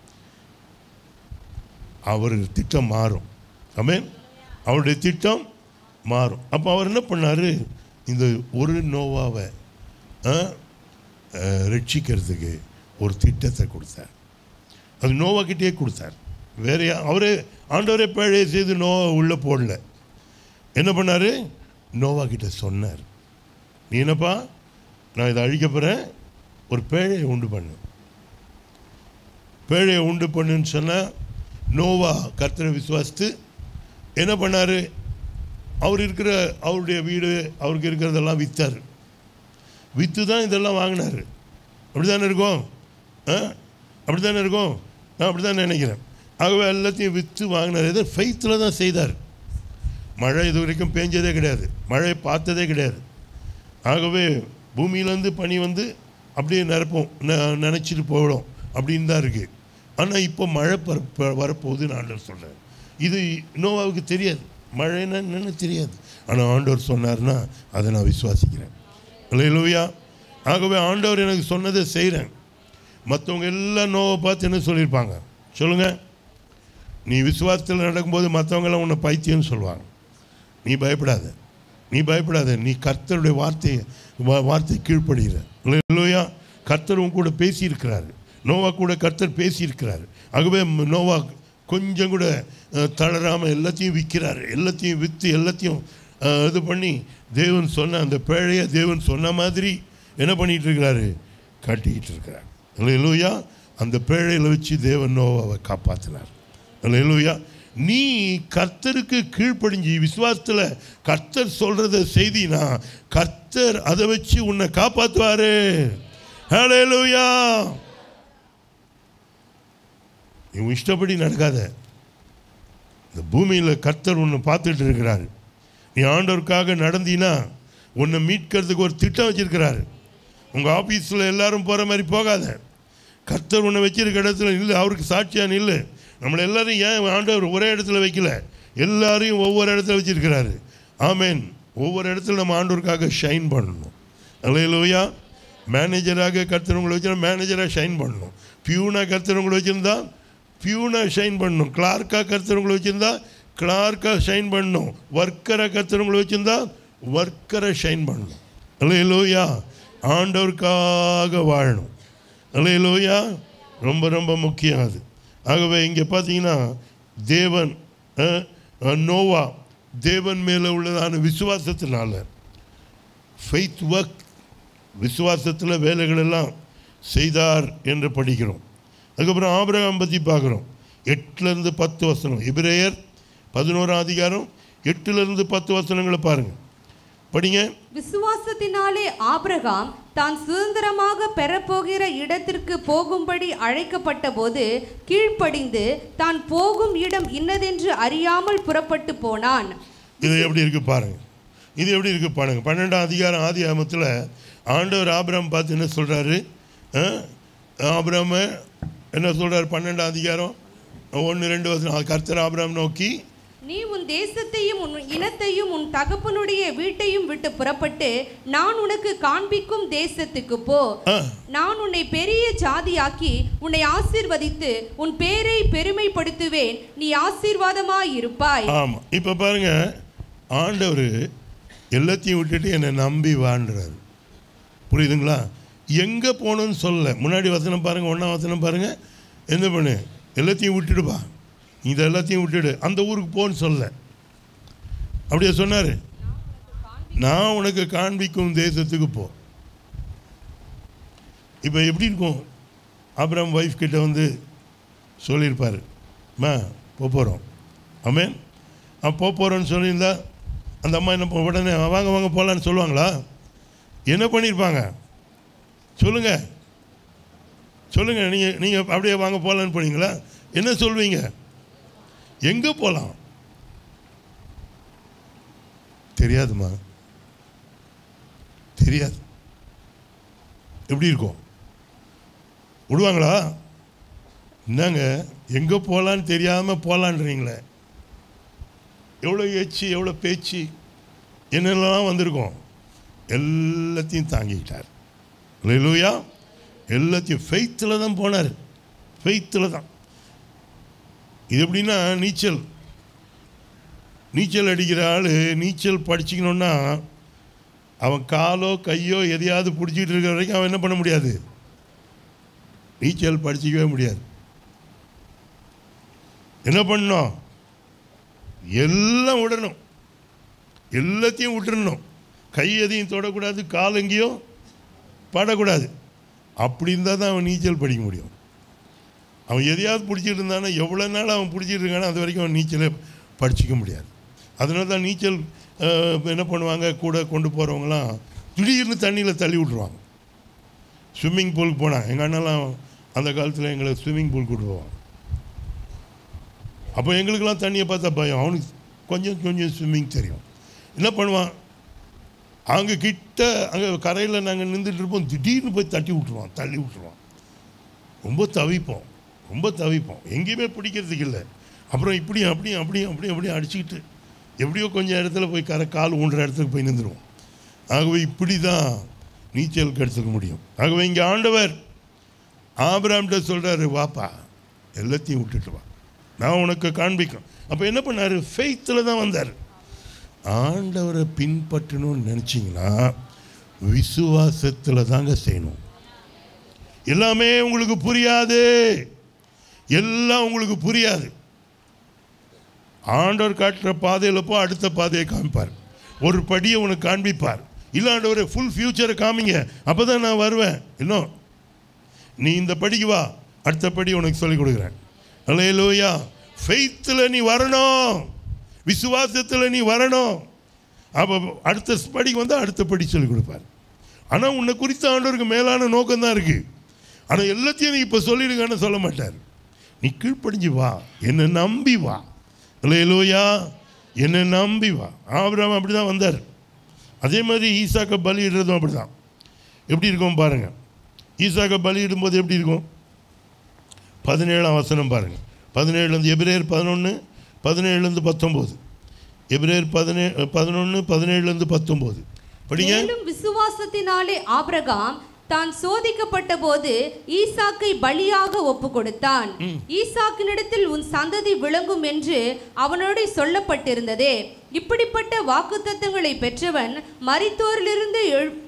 அவர் திட்டம் மாறும். ஆமென். அவருடைய திட்டம் மாறும். அப்போ அவர் என்ன பண்ணார்? இந்த ஒரு நோவாவை ரட்சிக்கிறதுக்கு ஒரு திட்டத்தை கொடுத்தார். அது நோவாக்கிட்டே கொடுத்தார். வேற அவரே ஆண்டவரே பேழையை செய்து நோவா உள்ளே போடல. என்ன பண்ணார்? நோவா கிட்ட சொன்னார், நீ என்னப்பா, நான் இதை அழிக்க போகிறேன், ஒரு பேழையை உண்டு பண்ணு. பேழையை உண்டு பண்ணுன்னு சொன்னால் நோவா கர்த்தரை விசுவாசித்து என்ன பண்ணார்? அவருடைய வீடு அவருக்கு இருக்கிறதெல்லாம் விற்றார். விற்று தான் இதெல்லாம் வாங்கினார். அப்படி தானே இருக்கும்? அப்படி தானே இருக்கும்? நான் அப்படி தான் நினைக்கிறேன். ஆகவே எல்லாத்தையும் விற்று வாங்கினார். ஏதோ ஃபெய்த்தில் தான் செய்தார். மழை இது வரைக்கும் பேஞ்சதே கிடையாது, மழையை பார்த்ததே கிடையாது. ஆகவே பூமியிலேருந்து பனி வந்து அப்படியே நினச்சிட்டு போயிடும் அப்படின்னு தான் இருக்குது. ஆனால் இப்போ மழை வரப்போகுதுன்னு ஆண்டவர் சொல்கிறார். இது நோவாவுக்கு தெரியாது, மழைன்னா என்னன்னு தெரியாது. ஆனால் ஆண்டவர் சொன்னார்னா அதை நான் விசுவாசிக்கிறேன். அல்லேலூயா. ஆகவே ஆண்டவர் எனக்கு சொன்னதை செய்கிறேன். மற்றவங்க எல்லாம் நோவை பார்த்து என்ன சொல்லியிருப்பாங்க சொல்லுங்கள்? நீ விசுவாசத்தில் நடக்கும்போது மற்றவங்கெல்லாம் உன்னை பைத்தியம்னு சொல்லுவாங்க. நீ பயப்படாத, நீ பயப்படாத. நீ கர்த்தருடைய வார்த்தை கீழ்ப்படுகிற. அல்லேலூயா. கர்த்தர் உன் கூட பேசியிருக்கிறாரு. நோவா கூட கர்த்தர் பேசியிருக்கிறாரு. ஆகவே நோவா கொஞ்சம் கூட தளராமல் எல்லாத்தையும் விற்கிறாரு. எல்லாத்தையும் விற்று எல்லாத்தையும் இது பண்ணி தேவன் சொன்ன அந்த பேழையை தேவன் சொன்ன மாதிரி என்ன பண்ணிகிட்டு இருக்கிறாரு? கட்டிக்கிட்டு இருக்கிறார். அல்லேலூயா. அந்த பேழையில் வச்சு தேவன் நோவாவை காப்பாற்றினார். அல்லேலூயா. நீ கர்த்தருக்கு கீழ்ப்படிஞ்சு விசுவாசத்தில் கர்த்தர் சொல்கிறத செய்தினா கர்த்தர் அதை வச்சு உன்னை காப்பாற்றுவார். அல்லேலூயா. இவன் இஷ்டப்படி நடக்காத. இந்த பூமியில் கர்த்தர் உன்னை பார்த்துட்டு இருக்கிறார். நீ ஆண்டவருக்காக நடந்தீன்னா உன்னை மீட்கிறதுக்கு ஒரு திட்டம் வச்சிருக்கிறாரு. உங்கள் ஆஃபீஸில் எல்லாரும் போகிற மாதிரி போகாத. கர்த்தர் உன்னை வச்சிருக்க இடத்துல இல்லை, அவருக்கு சாட்சியாக நில்லு. நம்மளை எல்லாரும் ஏன் ஆண்டவர் ஒரே இடத்துல வைக்கல? எல்லாரையும் ஒவ்வொரு இடத்துல வச்சிருக்கிறாரு. ஆமேன். ஒவ்வொரு இடத்துல நம்ம ஆண்டவருக்காக ஷைன் பண்ணணும். அல்லேலூயா. மேனேஜராக கர்த்தர் உங்களை வச்சுருந்தா மேனேஜராக ஷைன் பண்ணணும். பியூனாக கர்த்தர் உங்களை வச்சுருந்தா பியூனாக ஷைன் பண்ணணும். கிளார்க்காக கர்த்தர் உங்களை வச்சுருந்தா கிளார்க்காக ஷைன் பண்ணணும். ஒர்க்கராக கர்த்தர் உங்களை வச்சுருந்தா ஒர்க்கரை ஷைன் பண்ணணும். அல்லேலூயா. ஆண்டவருக்காக வாழணும். அல்லேலூயா. ரொம்ப ரொம்ப முக்கியம் அது. ஆகவே இங்கே பார்த்தீங்கன்னா தேவன் நோவா தேவன் மேலே உள்ளதான விசுவாசத்தினால ஃபெய்த் ஒர்க் விசுவாசத்தில் வேலைகளெல்லாம் செய்தார் என்று படிக்கிறோம். அதுக்கப்புறம் ஆபிரகாம் பற்றி பார்க்குறோம். 8-10 வசனம். எபிரேயர் 11ஆம் அதிகாரம் 8-10 வசனங்களை பாருங்கள், படிங்க. விசுவாசத்தினாலே ஆபிரகாம் தான் சுதந்திரமாக பெறப்போகிற இடத்திற்கு போகும்படி அழைக்கப்பட்ட போது கீழ்ப்படிந்து தான் போகும் இடம் இன்னதென்று அறியாமல் புறப்பட்டு போனான். இது எப்படி இருக்கு பாருங்க. இது எப்படி இருக்கு பாருங்க. 12ஆம் அதிகாரம் ஆதி ஆகமத்தில் ஆண்டவர் ஆபிரகாம் பார்த்து என்ன சொல்கிறாரு? ஆபிரகாம் என்ன சொல்கிறார்? 12ஆம் அதிகாரம் 1-2 வசனம். கர்த்தர் ஆபிரகாம் நோக்கி, நீ உன் தேசத்தையும் உன் இனத்தையும் உன் தகப்பனுடைய வீட்டையும் விட்டு புறப்பட்டு நான் உனக்கு காண்பிக்கும் தேசத்துக்கு போ. நான் உன்னை பெரிய ஜாதியாக்கி உன்னை ஆசீர்வதித்து உன் பேரை பெருமைப்படுத்துவேன். நீ ஆசீர்வாதமாய் இருப்பாய். ஆமா, இப்ப பாருங்க, ஆண்டவர் எல்லாத்தையும் விட்டுட்டு என்னை நம்பி வாழ்றாரு. புரியுதுங்களா? எங்க போகணும்னு சொல்ல. முன்னாடி வசனம் பாருங்க, 1ஆம் வசனம் பாருங்க. என்ன பண்ணு? எல்லாத்தையும் விட்டுடுப்பா, இது எல்லாத்தையும் விட்டுடு, அந்த ஊருக்கு போன்னு சொல்ல. அப்படியே சொன்னார், நான் உனக்கு காண்பிக்கும் தேசத்துக்கு போ. இப்போ எப்படி இருக்கும்? ஆபிரகாம் ஒய்ஃப் கிட்ட வந்து சொல்லியிருப்பார், போகிறோம், ஆமென், போகிறோன்னு சொல்லியிருந்தா அந்த அம்மா என்ன உடனே வாங்க வாங்க போகலான்னு சொல்லுவாங்களா? என்ன பண்ணியிருப்பாங்க? சொல்லுங்கள் சொல்லுங்கள். நீங்கள் அப்படியே வாங்க போகலான்னு போனீங்களா? என்ன சொல்வீங்க? எங்கே போகலாம் தெரியாதுமா, தெரியாது. எப்படி இருக்கும்? விடுவாங்களா? என்னங்க எங்கே போகலான்னு தெரியாமல் போகலான்றீங்களே. எவ்வளோ ஏச்சு, எவ்வளோ பேச்சு, என்னெல்லாம் வந்திருக்கோம். எல்லாத்தையும் தாங்கிக்கிட்டார். அல்லேலூயா. எல்லாத்தையும் ஃபெய்த்தில் தான் போனார். ஃபெய்த்தில் தான். இது எப்படின்னா, நீச்சல் அடிக்கிற ஆள் நீச்சல் படிச்சிக்கணுன்னா அவன் காலோ கையோ எதையாவது பிடிச்சிக்கிட்டு இருக்கிற வரைக்கும் அவன் என்ன பண்ண முடியாது? நீச்சல் படிச்சிக்கவே முடியாது. என்ன பண்ணணும்? எல்லாம் விடணும், எல்லாத்தையும் விட்டுறணும். கை எதையும் தொடக்கூடாது, கால் எங்கேயும் படக்கூடாது. அப்படி இருந்தால் தான் அவன் நீச்சல் படிக்க முடியும். அவன் எதையாவது பிடிச்சிட்டு இருந்தானா, எவ்வளோ நாள் அவன் பிடிச்சிட்டு இருக்கானோ அது வரைக்கும் அவன் நீச்சலே படிச்சிக்க முடியாது. அதனால தான் நீச்சல் என்ன பண்ணுவாங்க, கூட கொண்டு போகிறவங்களாம் திடீர்னு தண்ணியில் தள்ளி விட்ருவாங்க. ஸ்விம்மிங் பூலுக்கு போனான். எங்கள் அண்ணெல்லாம் அந்த காலத்தில் எங்களை ஸ்விம்மிங் பூல் கூட்டு போவாங்க. அப்போ எங்களுக்கெல்லாம் தண்ணியை பார்த்தா பயம். அவனுக்கு கொஞ்சம் கொஞ்சம் ஸ்விம்மிங் தெரியும். என்ன பண்ணுவான், அங்கே கிட்ட அங்கே கரையில் நாங்கள் நின்றுட்டு இருப்போம், திடீர்னு போய் தள்ளி விட்ருவான். ரொம்ப தவிப்போம், எங்கேயுமே பிடிக்கிறதுக்கு இல்லை. அப்புறம் அப்படியும் அடிச்சுக்கிட்டு எப்படியோ கொஞ்சம் இடத்துல போய் கால் ஊன்ற இடத்துக்கு போய் நின்றுடுவோம். ஆகவே இப்படி தான் நீச்சல் கற்றுக்க முடியும். ஆகவே இங்கே ஆண்டவர் ஆபிரகாம்கிட்ட சொல்கிறாரு, வாப்பா எல்லாத்தையும் விட்டுட்டு வா, நான் உனக்கு காண்பிக்கும். அப்போ என்ன பண்ணார்? ஃபெய்த்தில் தான் வந்தார். ஆண்டவரை பின்பற்றணும்னு நினச்சிங்கன்னா விசுவாசத்தில் தாங்க செய்யணும். எல்லாமே உங்களுக்கு புரியாது, எல்லாம் உங்களுக்கு புரியாது. ஆண்டவர் காட்டுற பாதையில் போ, அடுத்த பாதையை காமிப்பார். ஒரு படியை உனக்கு காண்பிப்பார். இல்லை ஆண்டவரே ஃபுல் ஃபியூச்சரை காமிங்க, அப்போ தான் நான் வருவேன். இன்னும் நீ இந்த படிக்கு வா, அடுத்த படி உனக்கு சொல்லிக் கொடுக்குறேன். அல்லேலூயா. ஃபெய்த்தில் நீ வரணும், விசுவாசத்தில் நீ வரணும். அப்போ அடுத்த படிக்கு வந்தால் அடுத்த படி சொல்லிக் கொடுப்பார். ஆனால் உன்னை குறித்த ஆண்டவருக்கு மேலான நோக்கம் தான் இருக்குது. ஆனால் எல்லாத்தையும் நீ இப்போ சொல்லிடுங்கன்னு சொல்ல மாட்டார். நீ கீழ்ப்படிஞ்சு வா, என்னை நம்பி வா. அல்லேலூயா. என்னை நம்பி வா. ஆபிரகாம் அப்படி தான் வந்தார். அதே மாதிரி ஈசாக்கை பலியிடுறதும் அப்படி தான். எப்படி இருக்கும் பாருங்கள். ஈசாக்கை பலியிடும்போது எப்படி இருக்கும்? 17ஆம் வசனம் பாருங்கள். 17 எபிரேயர் 11:17-19. எபிரேயர் 11:17-19 படிங்க. மேலும் விசுவாசத்தினாலே ஆபிரகாம் தான் சோதிக்கப்பட்ட போது ஈசாக்கை பலியாக ஒப்பு கொடுத்தான். ஈசாக்கினிடத்தில் உன் சந்ததி விளங்கும் என்று அவனோடு சொல்லப்பட்டிருந்ததே. இப்படிப்பட்ட வாக்குத்தத்தங்களை பெற்றவன் மரித்தோரிலிருந்து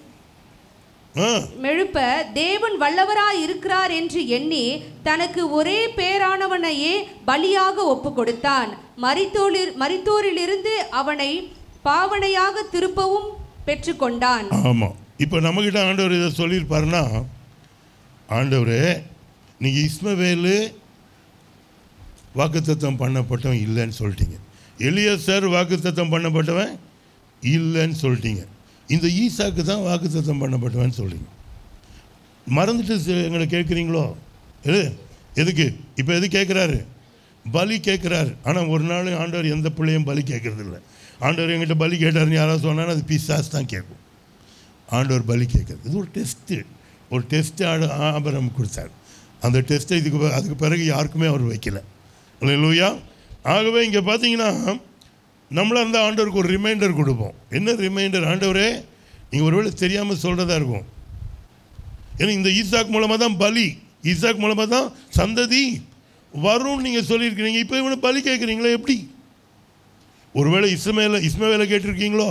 எழுப்ப தேவன் வல்லவராய் இருக்கிறார் என்று எண்ணி தனக்கு ஒரே பேரானவனையே பலியாக ஒப்பு கொடுத்தான். மரித்தோரிலிருந்து அவனை பாவனையாக திருப்பவும் பெற்றுக்கொண்டான். ஆமாம். இப்போ நம்மக்கிட்ட ஆண்டவர் இதை சொல்லியிருப்பாருன்னா, ஆண்டவரே நீங்கள் இஸ்மவேலு வாக்குத்தத்தம் பண்ணப்பட்டவன் இல்லைன்னு சொல்லிட்டீங்க, எலியாசார் வாக்குத்தத்தம் பண்ணப்பட்டவன் இல்லைன்னு சொல்லிட்டீங்க, இந்த ஈசாக்கு தான் வாக்குத்தத்தம் பண்ணப்பட்டவன் சொல்கிறீங்க. மறந்துட்டு எங்களை கேட்குறீங்களோ? எதுக்கு இப்போ எது கேட்குறாரு? பலி கேட்குறாரு. ஆனால் ஒரு நாள் ஆண்டவர் எந்த பிள்ளையும் பலி கேட்குறது இல்லை. ஆண்டவர் எங்கிட்ட பலி கேட்டார்னு யாராவது சொன்னாலும் அது பிசாசு தான் கேட்கும். ஆண்டவர் பலி கேட்குறது இது ஒரு டெஸ்ட்டு ஆபிரகாம் கொடுத்தார். அந்த டெஸ்ட்டை அதுக்கு பிறகு யாருக்குமே அவர் வைக்கல. அல்லேலூயா. ஆகவே இங்கே பார்த்தீங்கன்னா நம்மள அந்த ஆண்டவருக்கு ஒரு ரிமைண்டர் கொடுப்போம். என்ன ரிமைண்டர்? ஆண்டவரே நீங்கள் ஒருவேளை தெரியாமல் சொல்கிறதா இருக்கும். ஏன்னா இந்த ஈசாக் மூலமாக தான் பலி, ஈசாக் மூலமாக தான் சந்ததி வரும் நீங்கள் சொல்லியிருக்கிறீங்க. இப்போ இவனை பலி கேட்குறீங்களா? எப்படி? ஒருவேளை இஸ்மவேலை கேட்டிருக்கீங்களோ?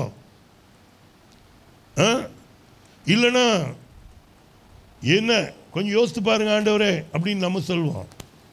இல்லைன்னா என்ன கொஞ்சம் யோசித்து பாருங்க ஆண்டவரே அப்படின்னு நம்ம சொல்லுவோம்.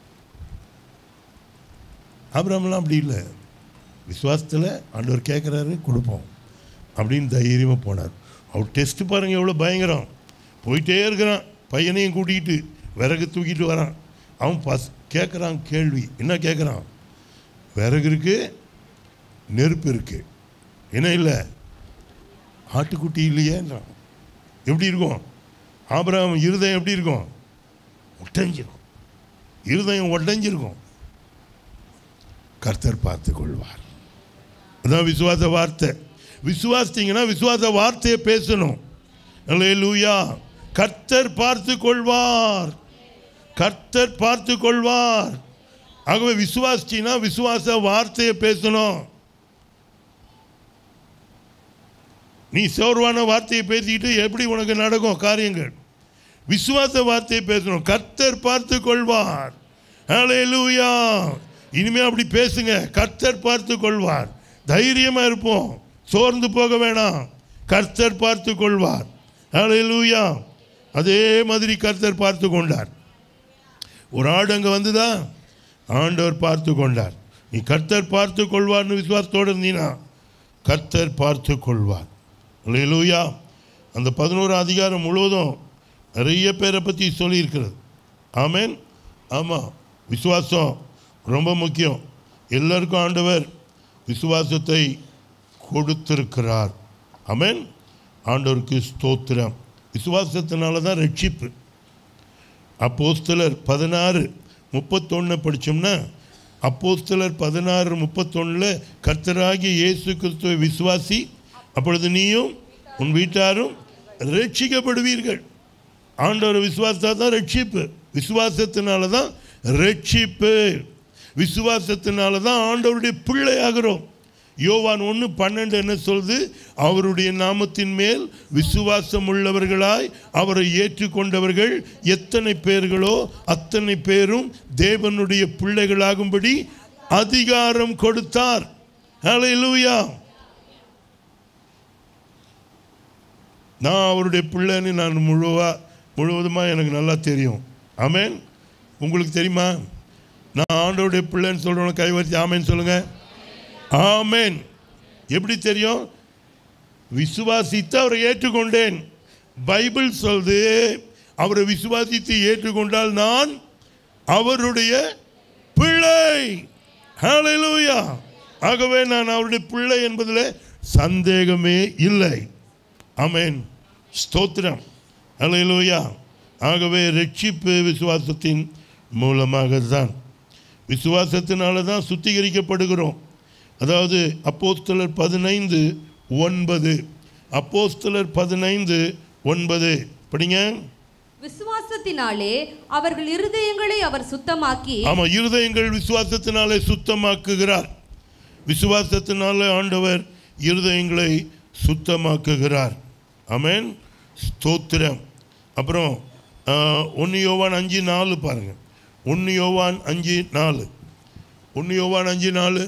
ஆபிரகாம்லாம் அப்படி இல்லை. விசுவாசத்தில் ஆண்டவர் கேட்குறாரு கொடுப்போம் அப்படின்னு தைரியமாக போனார். அவர் டெஸ்ட்டு பாருங்கள் எவ்வளோ பயங்கரம். போயிட்டே இருக்கிறான், பையனையும் கூட்டிகிட்டு விறகு தூக்கிட்டு வரான். அவன் கேட்குறான் கேள்வி. என்ன கேட்குறான்? விறகு இருக்குது, நெருப்பு இருக்குது, என்ன இல்லை, ஆட்டுக்குட்டி இல்லையேன்றான். எப்படி இருக்கும் ஆபிரகாம் இருதயம்? எப்படி இருக்கும்? ஒட்டஞ்சிருக்கும். இருதயம் ஒட்டஞ்சிருக்கும். கர்த்தர் பார்த்து கொள்வார். அதான் விசுவாச வார்த்தை. விசுவாசித்தீங்கன்னா விசுவாச வார்த்தையை பேசணும். அல்லேலூயா. கர்த்தர் பார்த்து கொள்வார், கர்த்தர் பார்த்து கொள்வார். ஆகவே விசுவாசித்தீங்கன்னா விசுவாச வார்த்தையை பேசணும். நீ சோர்வான வார்த்தையை பேசிக்கிட்டு எப்படி உனக்கு நடக்கும் காரியங்கள்? விசுவாச வார்த்தையை பேசணும். கர்த்தர் பார்த்து கொள்வார். அல்லேலூயா. இனிமே அப்படி பேசுங்க. கர்த்தர் பார்த்து கொள்வார். தைரியமாக இருப்போம், சோர்ந்து போக வேணாம். கர்த்தர் பார்த்து கொள்வார். அல்லேலூயா. அதே மாதிரி கர்த்தர் பார்த்து கொண்டார். ஒரு ஆடு அங்கே வந்துதா, ஆண்டவர் பார்த்து கொண்டார். நீ கர்த்தர் பார்த்து கொள்வார்னு விசுவாசத்தோடு இருந்தீனா கர்த்தர் பார்த்து கொள்வார். அல்லேலூயா. அந்த 11 அதிகாரம் முழுவதும் நிறைய பேரை பற்றி சொல்லியிருக்கிறது. ஆமேன். ஆமாம், விசுவாசம் ரொம்ப முக்கியம். எல்லாருக்கும் ஆண்டவர் விசுவாசத்தை கொடுத்திருக்கிறார். ஆமேன். ஆண்டவருக்கு ஸ்தோத்திரம். விசுவாசத்தினால தான் ரட்சிப்பு. அப்போஸ்தலர் 16:31 படித்தோம்னா, அப்போஸ்தலர் 16:31 கர்த்தராகிய இயேசு கிறிஸ்துவை விசுவாசி, அப்பொழுது நீயும் உன் வீட்டாரும் ரட்சிக்கப்படுவீர்கள். ஆண்டவர் விசுவாசத்தால் தான் ரட்சிப்பு. விசுவாசத்தினால தான் ரட்சிப்பு. விசுவாசத்தினால தான் ஆண்டவருடைய பிள்ளையாகிறோம். யோவான் 1:12 என்ன சொல்லுது? அவருடைய நாமத்தின் மேல் விசுவாசம் உள்ளவர்களாய் அவரை ஏற்றுக்கொண்டவர்கள் எத்தனை பேர்களோ அத்தனை பேரும் தேவனுடைய பிள்ளைகளாகும்படி அதிகாரம் கொடுத்தார். ஹல்லேலூயா. நான் அவருடைய பிள்ளைன்னு நான் முழுவதுமாக எனக்கு நல்லா தெரியும். ஆமேன். உங்களுக்கு தெரியுமா? நான் ஆண்டவருடைய பிள்ளைன்னு சொல்கிறவங்க கை வச்சு ஆமேன்னு சொல்லுங்கள். ஆமேன். எப்படி தெரியும்? விசுவாசித்து அவரை ஏற்றுக்கொண்டேன். பைபிள் சொல்லுது, அவரை விசுவாசித்து ஏற்றுக்கொண்டால் நான் அவருடைய பிள்ளை. ஹல்லேலூயா. ஆகவே நான் அவருடைய பிள்ளை என்பதில் சந்தேகமே இல்லை. ஆமேன். ஸ்தோத்திரம். ஹல்லேலூயா. ஆகவே ரட்சிப்பு விசுவாசத்தின் மூலமாக தான். விசுவாசத்தினால தான் சுத்திகரிக்கப்படுகிறோம். அதாவது அப்போஸ்தலர் 15:9. அப்போஸ்தலர் 15:9 படிங்க. விசுவாசத்தினாலே அவர்கள் இருதயங்களை அவர் சுத்தமாக்கி. ஆமா, இருதயங்கள் விசுவாசத்தினாலே சுத்தமாக்குகிறார். விசுவாசத்தினாலே ஆண்டவர் இருதயங்களை சுத்தமாக்குகிறார். ஆமென். ஸ்தோத்திரம். அப்புறம் 1 யோவான் 5:4 பாருங்க. 1 யோவான் 5:4. 1 யோவான் 5:4.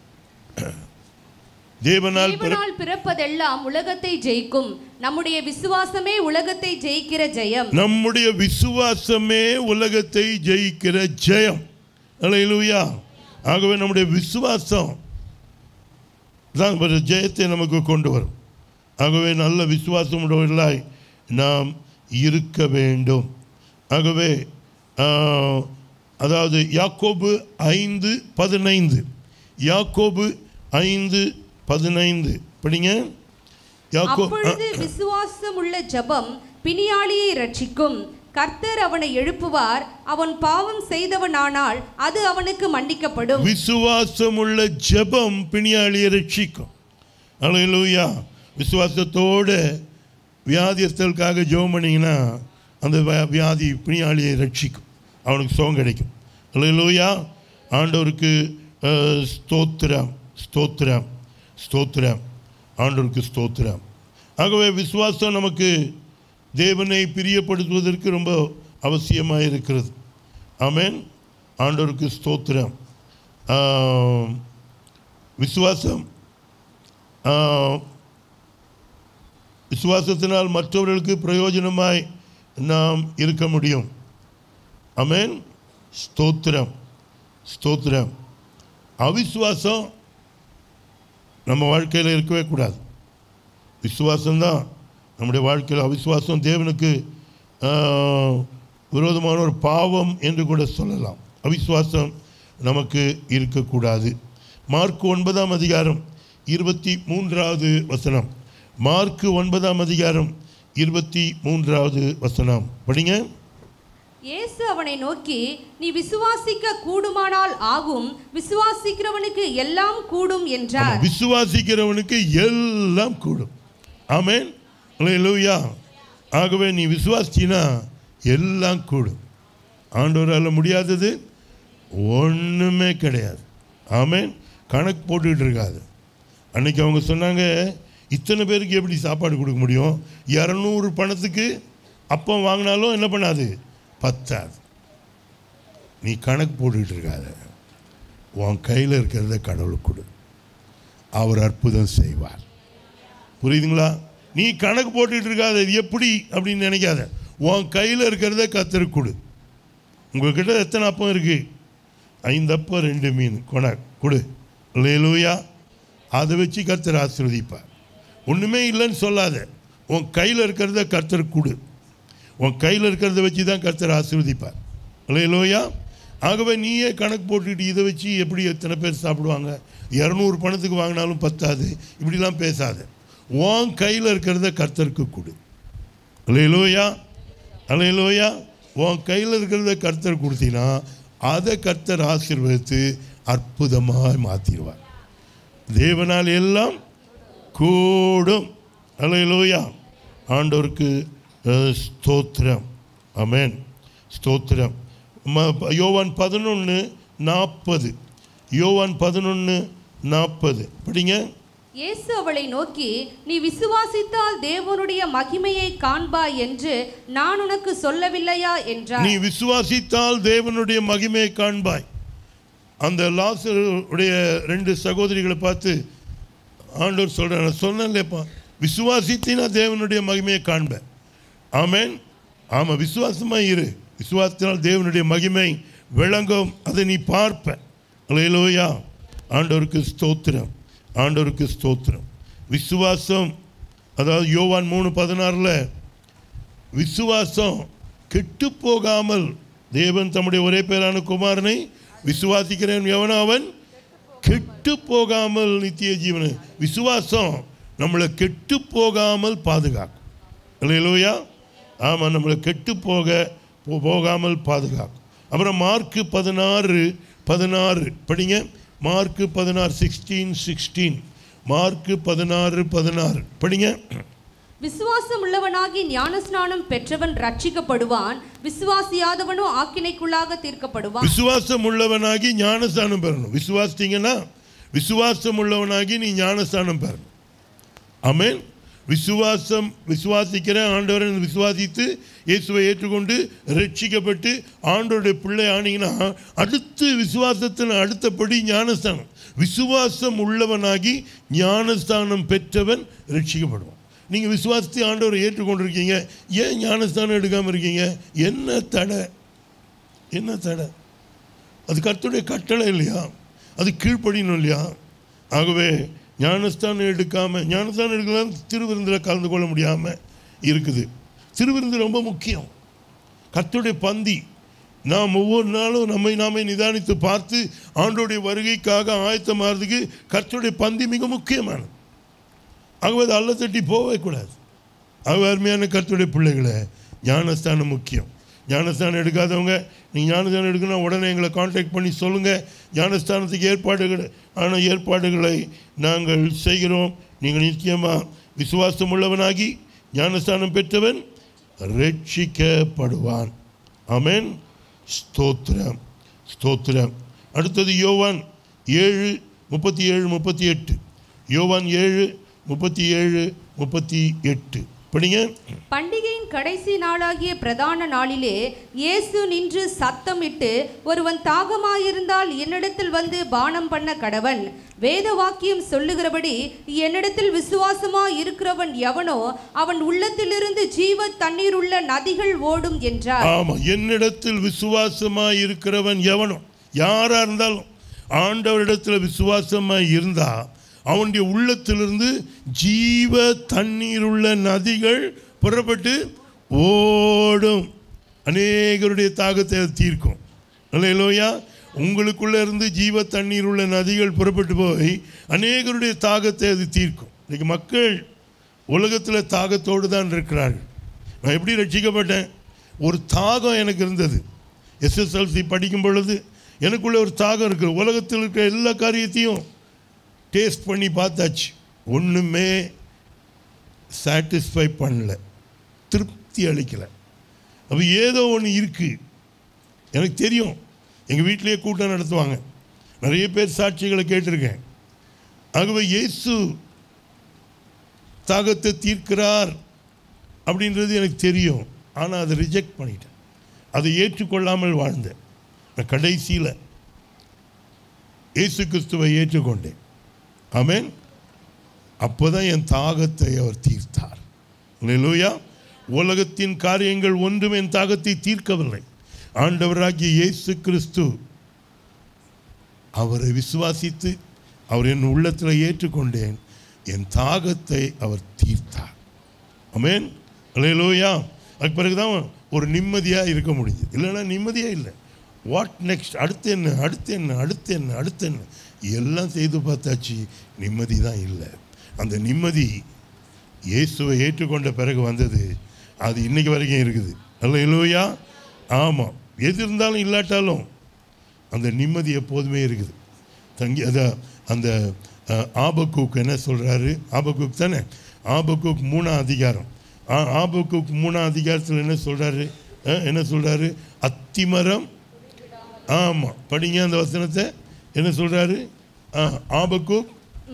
தேவனால் பிறப்பதெல்லாம் உலகத்தை ஜெயிக்கும். நம்முடைய விசுவாசமே உலகத்தை ஜெயிக்கிற ஜெயம். நம்முடைய விசுவாசமே உலகத்தை ஜெயிக்கிற ஜெயம். அல்லேலூயா. ஆகவே நம்முடைய விசுவாசம் தான் ஒரு ஜெயத்தை நமக்கு கொண்டு வரும். ஆகவே நல்ல விசுவாசம் உடையவர்களாய் நாம் இருக்க வேண்டும். ஆகவே அதாவது யாக்கோபு 5:15. யாக்கோபு 5:15 படிங்க. அப்பொழுது விசுவாசம் உள்ள ஜெபம் பிணியாளியை ரட்சிக்கும். கர்த்தர் அவனை எழுப்புவார். அவன் பாவம் செய்தவனானால் அது அவனுக்கு மன்னிக்கப்படும். விசுவாசம் உள்ள ஜெபம் பிணியாளியை ரட்சிக்கும். அல்லேலூயா. விசுவாசத்தோடு வியாதியஸ்தலுக்காக ஜெபம் பண்ணிங்கன்னா அந்த வியாதி பிணியாளியை ரட்சிக்கும், அவனுக்கு சுகம் கிடைக்கும். அல்லேலூயா. ஆண்டவருக்கு ஸ்தோத்திரம், ஸ்தோத்திரம், ஸ்தோத்திரம். ஆண்டவருக்கு ஸ்தோத்திரம். ஆகவே விசுவாசம் நமக்கு தேவனை பிரியப்படுத்துவதற்கு ரொம்ப அவசியமாக இருக்கிறது. ஆமென். ஆண்டவருக்கு ஸ்தோத்திரம். விசுவாசம், விசுவாசத்தினால் மற்றவர்களுக்கு பிரயோஜனமாய் நாம் இருக்க முடியும். ஆமென். ஸ்தோத்திரம், ஸ்தோத்திரம். அவிசுவாசம் நம்ம வாழ்க்கையில் இருக்கவே கூடாது. விசுவாசம்தான் நம்முடைய வாழ்க்கையில். அவிசுவாசம் தேவனுக்கு விரோதமான ஒரு பாவம் என்று கூட சொல்லலாம். அவிசுவாசம் நமக்கு இருக்கக்கூடாது. மார்க் 9ஆம் அதிகாரம் 23வது வசனம். மார்க் 9ஆம் அதிகாரம் 23வது வசனம் படிங்க. இயேசு அவனை நோக்கி, நீ விசுவாசிக்க கூடுமானால் ஆகும், விசுவாசிக்கிறவனுக்கு எல்லாம் கூடும் என்றார். விசுவாசிக்கிறவனுக்கு எல்லாம் கூடும். ஆமென். அல்லேலூயா. ஆகவே நீ விசுவாசினா எல்லாம் கூடும். ஆண்டவரால் முடியாதது ஒன்றுமே கிடையாது. ஆமென். கணக்கு போட்டுக்கிட்டு இருக்காது. அன்னைக்கு அவங்க சொன்னாங்க, இத்தனை பேருக்கு எப்படி சாப்பாடு கொடுக்க முடியும்? 200 பணத்துக்கு அப்பம் வாங்கினாலும் என்ன பண்ணாது, பத்தாது. நீ கணக்கு போட்டுக்கிட்டு இருக்காத. உன் கையில் இருக்கிறத கடவுளுக்கு கொடு, அவர் அற்புதம் செய்வார். புரியுதுங்களா? நீ கணக்கு போட்டுக்கிட்டு இருக்காத, இது எப்படி அப்படின்னு நினைக்காத. உன் கையில் இருக்கிறத கர்த்தருக்கு கொடு. உங்கள்கிட்ட எத்தனை அப்பம் இருக்குது? 5 அப்பம் 2 மீன் கொடு. அல்லேலூயா. அதை வச்சு கர்த்தர் ஆசீர்வதிப்பார். ஒன்றுமே இல்லைன்னு சொல்லாத. உன் கையில் இருக்கிறத கர்த்தருக்கு கொடு. உன் கையில் இருக்கிறத வச்சு தான் கர்த்தர் ஆசீர்வதிப்பார். அல்லேலூயா. ஆகவே நீயே கணக்கு போட்டுக்கிட்டு இதை வச்சு எப்படி எத்தனை பேர் சாப்பிடுவாங்க, 200 பணத்துக்கு வாங்கினாலும் பத்தாது, இப்படிலாம் பேசாத. உன் கையில் இருக்கிறத கர்த்தருக்கு கொடு. அல்லேலூயா, அல்லேலூயா. உன் கையில் இருக்கிறத கர்த்தர் கொடுத்தீங்கன்னா அதை கர்த்தர் ஆசீர்வதித்து அற்புதமாக மாற்றிடுவார். தேவனால் எல்லாம் கூடும். அல்லேலூயா. ஆண்டவருக்கு ஸ்தோத்திரம். ஆமென். ஸ்தோத்திரம். யோவான் 11:40. யோவான் 11:40 படிங்க. இயேசு அவளை நோக்கி, நீ விசுவாசித்தால் தேவனுடைய மகிமையை காண்பாய் என்று நான் உனக்கு சொல்லவில்லையா என்றார். நீ விசுவாசித்தால் தேவனுடைய மகிமையை காண்பாய். அந்த லாசருடைய 2 சகோதரிகளை பார்த்து ஆண்டவர் சொல்றார், நான் சொன்னேன்லேப்பா, விசுவாசித்தினா தேவனுடைய மகிமையை காண்ப. ஆமென். ஆமாம், விசுவாசமாக இரு. விசுவாசத்தினால் தேவனுடைய மகிமை விளங்கும், அதை நீ பார்ப்ப. அல்லேலூயா. ஆண்டவருக்கு ஸ்தோத்திரம், ஆண்டவருக்கு ஸ்தோத்திரம். விசுவாசம், அதாவது யோவான் 3:16 விசுவாசம் கெட்டு போகாமல், தேவன் தம்முடைய ஒரே பேரான குமாரனை விசுவாசிக்கிறேன் எவனோ அவன் கெட்டு போகாமல் நித்திய ஜீவனை. விசுவாசம் நம்மளை கெட்டு போகாமல் பாதுகாக்கும். அல்லேலூயா. ஆமாம், நம்மளை கெட்டு போகாமல் பாதுகாக்கும். அப்புறம் மார்க் 16:16 படிங்க. மார்க் 16:16 மார்க் 16:16 படிங்க. விசுவாசம் உள்ளவனாகி ஞானஸ்நானம் பெற்றவன் ரட்சிக்கப்படுவான், விசுவாசியாதவனோ ஆக்கினைக்குள்ளாக தீர்க்கப்படுவான். விசுவாசம் உள்ளவனாகி ஞானஸ்நானம் பெறணும். விசுவாசித்தீங்கன்னா விசுவாசம் உள்ளவனாகி நீ ஞானஸ்நானம் பெறணும். ஆமென். விசுவாசிக்கிற ஆண்டவரை விசுவாசித்து இயேசுவை ஏற்றுக்கொண்டு ரட்சிக்கப்பட்டு ஆண்டவருடைய பிள்ளை ஆனீங்கன்னா அடுத்து விசுவாசத்தின் அடுத்தபடி ஞானஸ்தானம். விசுவாசம் உள்ளவனாகி ஞானஸ்தானம் பெற்றவன் ரட்சிக்கப்படுவான். நீங்கள் விசுவாசித்து ஆண்டவரை ஏற்றுக்கொண்டிருக்கீங்க, ஏன் ஞானஸ்தானம் எடுக்காமல் இருக்கீங்க? என்ன தடை? என்ன தடை? அது கர்த்தருடைய கட்டளை இல்லையா? அது கீழ்ப்படியணும் இல்லையா? ஆகவே ஞானஸ்தானம் எடுக்கலாம், திருவிருந்தில் கலந்து கொள்ள முடியாமல் இருக்குது. திருவிருந்து ரொம்ப முக்கியம். கர்த்தருடைய பந்தி. நாம் ஒவ்வொரு நாளும் நாமே நிதானித்து பார்த்து ஆண்டோடைய வருகைக்காக ஆயத்தமாகிறதுக்கு கர்த்தருடைய பந்தி மிக முக்கியமானது. ஆகவே அது அல்ல தட்டி போகவே கூடாது. ஆகவே அருமையான கர்த்தருடைய பிள்ளைகளை, ஞானஸ்தானம் முக்கியம். ஞானஸ்தானம் எடுக்காதவங்க, நீங்கள் ஞானஸ்தானம் எடுக்கணும் உடனே எங்களை கான்டாக்ட் பண்ணி சொல்லுங்கள். ஞானஸ்தானத்துக்கு ஏற்பாடுகளை நாங்கள் செய்கிறோம். நீங்கள் நிச்சயமாக விசுவாசம் உள்ளவனாகி ஞானஸ்தானம் பெற்றவன் ரட்சிக்கப்படுவான். ஆமென். ஸ்தோத்திரம், ஸ்தோத்திரம். அடுத்தது யோவான் 7:37-38. யோவான் 7:37-38 படிங்க. பண்டிகையின் கடைசி நாளாகிய பிரதான நாளிலே இயேசு நின்று சத்தமிட்டு, ஒருவன் தாகமாயிருந்தால் என்னிடத்தில் வந்து பானம் பண்ண கடவன். வேத வாக்கியம் சொல்லுகிறபடி என்னிடத்தில் விசுவாசமாய் இருக்கிறவன் எவனோ அவன் உள்ளத்திலிருந்து ஜீவ தண்ணீர் உள்ள நதிகள் ஓடும் என்றார். ஆமா, என்னிடத்தில் விசுவாசமாய் இருக்கிறவன் எவனோ, யாரா இருந்தாலும் ஆண்டவரிடத்தில் விசுவாசமாய் இருந்தா அவனுடைய உள்ளத்திலிருந்து ஜீவ தண்ணீர் உள்ள நதிகள் புறப்பட்டு ஓடும். அநேகருடைய தாகத்தை தீர்க்கும். அல்லேலூயா. உங்களுக்குள்ளே இருந்து ஜீவ தண்ணீர் உள்ள நதிகள் புறப்பட்டு போய் அநேகருடைய தாகத்தை அது தீர்க்கும். இன்றைக்கு மக்கள் உலகத்தில் தாகத்தோடு தான் இருக்கிறார்கள். நான் எப்படி ரட்சிக்கப்பட்டேன்? ஒரு தாகம் எனக்கு இருந்தது. SSLC படிக்கும் பொழுது எனக்குள்ளே ஒரு தாகம் இருக்குது. உலகத்தில் இருக்கிற எல்லா காரியத்தையும் டேஸ்ட் பண்ணி பார்த்தாச்சு, ஒன்றுமே சாட்டிஸ்ஃபை பண்ணல, திருப்தி அளிக்கலை. அப்போ ஏதோ ஒன்று இருக்குது. எனக்கு தெரியும், எங்கள் வீட்டிலேயே கூட்டம் நடத்துவாங்க, நிறைய பேர் சாட்சிகளை கேட்டிருக்கேன். ஆகவே இயேசு தாகத்தை தீர்க்கிறார் அப்படின்றது எனக்கு தெரியும். ஆனால் அதை ரிஜெக்ட் பண்ணிட்டேன், அதை ஏற்றுக்கொள்ளாமல் வாழ்ந்தேன். நான் கடைசியில் இயேசு கிறிஸ்துவை ஏற்றுக்கொண்டேன். ஆமென். அப்போதான் என் தாகத்தை அவர் தீர்த்தார். அல்லேலூயா. உலகத்தின் காரியங்கள் ஒன்றும் என் தாகத்தை தீர்க்கவில்லை. ஆண்டவராகிய இயேசு கிறிஸ்து, அவரை விசுவாசித்து அவர் என் உள்ளத்தில் ஏற்றுக்கொண்டேன். என் தாகத்தை அவர் தீர்த்தார். ஆமென். அல்லேலூயா. அதுக்கு பிறகுதான் ஒரு நிம்மதியாக இருக்க முடியுது. இல்லைன்னா நிம்மதியாக இல்லை. வாட் நெக்ஸ்ட், அடுத்து என்ன, அடுத்து என்ன, அடுத்து என்ன, அடுத்து என்ன, எல்லாம் செய்து பார்த்தாச்சு, நிம்மதி தான் இல்லை. அந்த நிம்மதி இயேசுவை ஏற்றுக்கொண்ட பிறகு வந்தது. அது இன்னைக்கு வரைக்கும் இருக்குது. அல்லேலூயா. ஆமாம், எது இருந்தாலும் இல்லாட்டாலும் அந்த நிம்மதி எப்போதுமே இருக்குது. அந்த ஆபக்கூக் என்ன சொல்கிறாரு? ஆபக்கூக் தானே, ஆபக்கூக் 3ஆம் அதிகாரம். ஆபக்கூக் 3ஆம் அதிகாரத்தில் என்ன சொல்கிறாரு? என்ன சொல்கிறாரு? அத்திமரம். ஆமாம், படிங்க அந்த வசனத்தை. என்ன சொல்கிறாரு? ஆபக்கூக்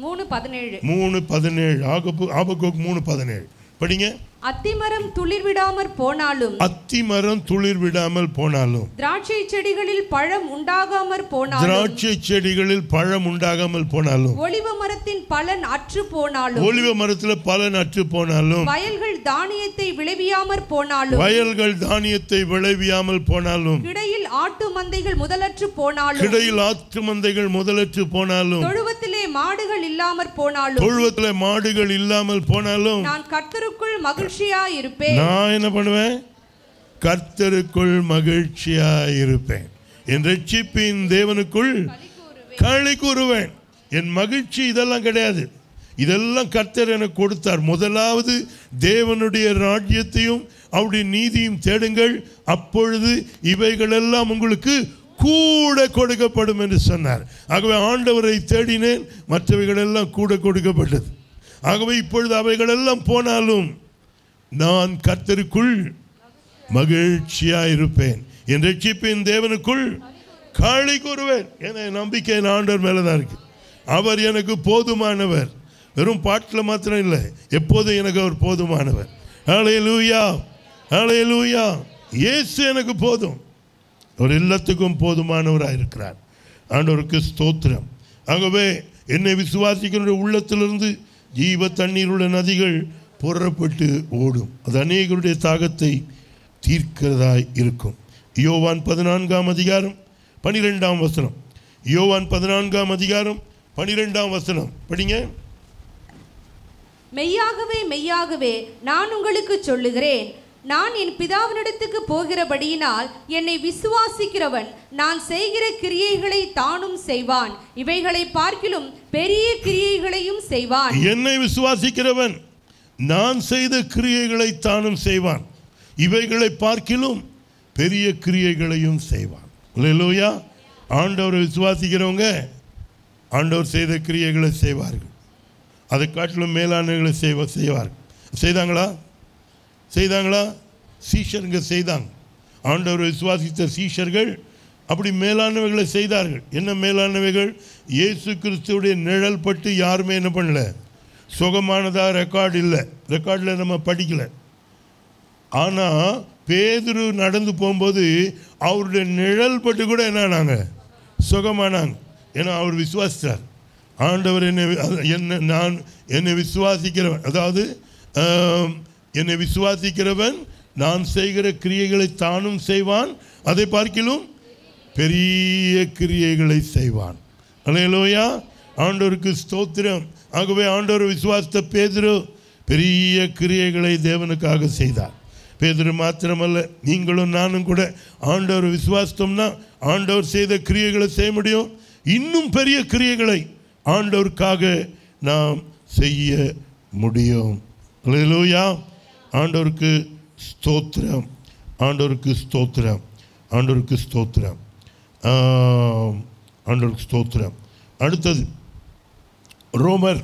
3:17. ஆபக்கூக் 3:17 படிங்க. அத்திமரம் துளிர் விடாமற் போனாலும், அத்திமரம் துளிர் விடாமல் போனாலும், திராட்சை செடிகளில் பழம் உண்டாகாமற் போனாலும், திராட்சை செடிகளில் பழம் உண்டாகாமல் போனாலும், ஒலிவ மரத்தின் பலன் அற்று போனாலும், ஒலிவ மரத்தில் பலன் அற்று போனாலும், வயல்கள் தானியத்தை விளைவியாமற் போனாலும், வயல்கள் தானியத்தை விளைவியாமல் போனாலும், கிடையில் ஆட்டு மந்தைகள் முதலற்று போனாலும், கிடையில் ஆட்டு மந்தைகள் முதலற்று போனாலும், தொழுவத்திலே மாடுகள் இல்லாமற் போனாலும், தொழுவத்திலே மாடுகள் இல்லாமல் போனாலும், நான் கர்த்தருக்குள் மகிழ்ச்சியாய் இருப்பேன். நான் என்ன பண்ணுவேன்? கர்த்தருக்குள் மகிழ்ச்சியாய் இருப்பேன். என் ரட்சிப்பின் தேவனுக்குள் களி கூறுவேன். என் மகிழ்ச்சி இதெல்லாம் கிடையாது. இதெல்லாம் கர்த்தர் எனக்கு கொடுத்தார். முதலாவது தேவனுடைய ராஜ்யத்தையும் அவருடைய நீதியும் தேடுங்கள், அப்பொழுது இவைகளெல்லாம் உங்களுக்கு கூட கொடுக்கப்படும் என்று சொன்னார். ஆகவே ஆண்டவரை தேடினேன், மற்றவைகளெல்லாம் கூட கொடுக்கப்பட்டது. ஆகவே இப்பொழுது அவைகளெல்லாம் போனாலும் நான் கர்த்தருக்குள் மகிழ்ச்சியாக இருப்பேன். என் ரட்சிப்பின் தேவனுக்குள் களி கூறுவேன். என நம்பிக்கை என் ஆண்டவர் மேலே தான் இருக்கு. அவர் எனக்கு போதுமானவர். வெறும் பாட்டில் மாத்திரம் இல்லை, எப்போதும் எனக்கு அவர் போதுமானவர். ஹல்லேலூயா, ஹல்லேலூயா. இயேசு எனக்கு போதும். அவர் எல்லாத்துக்கும் போதுமானவராக இருக்கிறார். ஆண்டவருக்கு ஸ்தோத்திரம். ஆகவே என்னை விசுவாசிக்கிற உள்ளத்திலிருந்து ஜீவ தண்ணீர் உள்ள நதிகள் புறப்பட்டு ஓடும். அது அநேகருடைய தாகத்தை தீர்க்கிறதாய் இருக்கும். யோவான் 14ஆம் அதிகாரம் 12ஆம் வசனம். யோவான் 14ஆம் அதிகாரம் 12ஆம் வசனம் படிங்க. மெய்யாகவே மெய்யாகவே நான் உங்களுக்கு சொல்லுகிறேன், நான் என் பிதாவினிடத்துக்கு போகிறபடியினால் என்னை விசுவாசிக்கிறவன் நான் செய்கிற கிரியைகளை தானும் செய்வான், இவைகளை பார்க்கிலும் பெரிய கிரியைகளையும் செய்வான். என்னை விசுவாசிக்கிறவன் நான் செய்த கிரியைகளை தானும் செய்வான், இவைகளை பார்க்கிலும் பெரிய கிரியைகளையும் செய்வான். அல்லேலூயா. ஆண்டவரை விசுவாசிக்கிறவங்க ஆண்டவர் செய்த கிரியைகளை செய்வார்கள். அதை காட்டிலும் மேலானவைகளை செய்வார். செய்தாங்களா? சீஷருங்க செய்தாங்க. ஆண்டவர் விசுவாசித்த சீஷர்கள் அப்படி மேலானவைகளை செய்தார்கள். என்ன மேலானவைகள்? இயேசு கிறிஸ்துவுடைய நிழல் பட்டு யாருமே என்ன பண்ணல, சுகமானதாக ரெக்கார்டில் நம்ம படிக்கல. ஆனால் பேதுரு நடந்து போகும்போது அவருடைய நிழல் பட்டு கூட என்னன்னாங்க, சுகமானாங்க. ஏன்னா அவர் விசுவாசித்தார். ஆண்டவர் என்னை விசுவாசிக்கிறவன், அதாவது என்னை விசுவாசிக்கிறவன் நான் செய்கிற கிரியைகளை தானும் செய்வான், அதை பார்க்கிலும் பெரிய கிரியைகளை செய்வான். அல்லேலூயா, ஆண்டவருக்கு ஸ்தோத்திரம். ஆகவே ஆண்டவர் விசுவாசித்த பேதுரு பெரிய கிரியைகளை தேவனுக்காக செய்தார். பேதுரு மாத்திரமல்ல, நீங்களும் நானும் கூட ஆண்டவர் விசுவாசித்தோம்னா ஆண்டவர் செய்த கிரியைகளை செய்ய முடியும். இன்னும் பெரிய கிரியைகளை ஆண்டவருக்காக நாம் செய்ய முடியும். அல்லேலூயா, ஆண்டவருக்கு ஸ்தோத்திரம், ஆண்டவருக்கு ஸ்தோத்திரம், ஆண்டவருக்கு ஸ்தோத்திரம், ஆண்டவருக்கு ஸ்தோத்திரம். அடுத்தது ரோமர்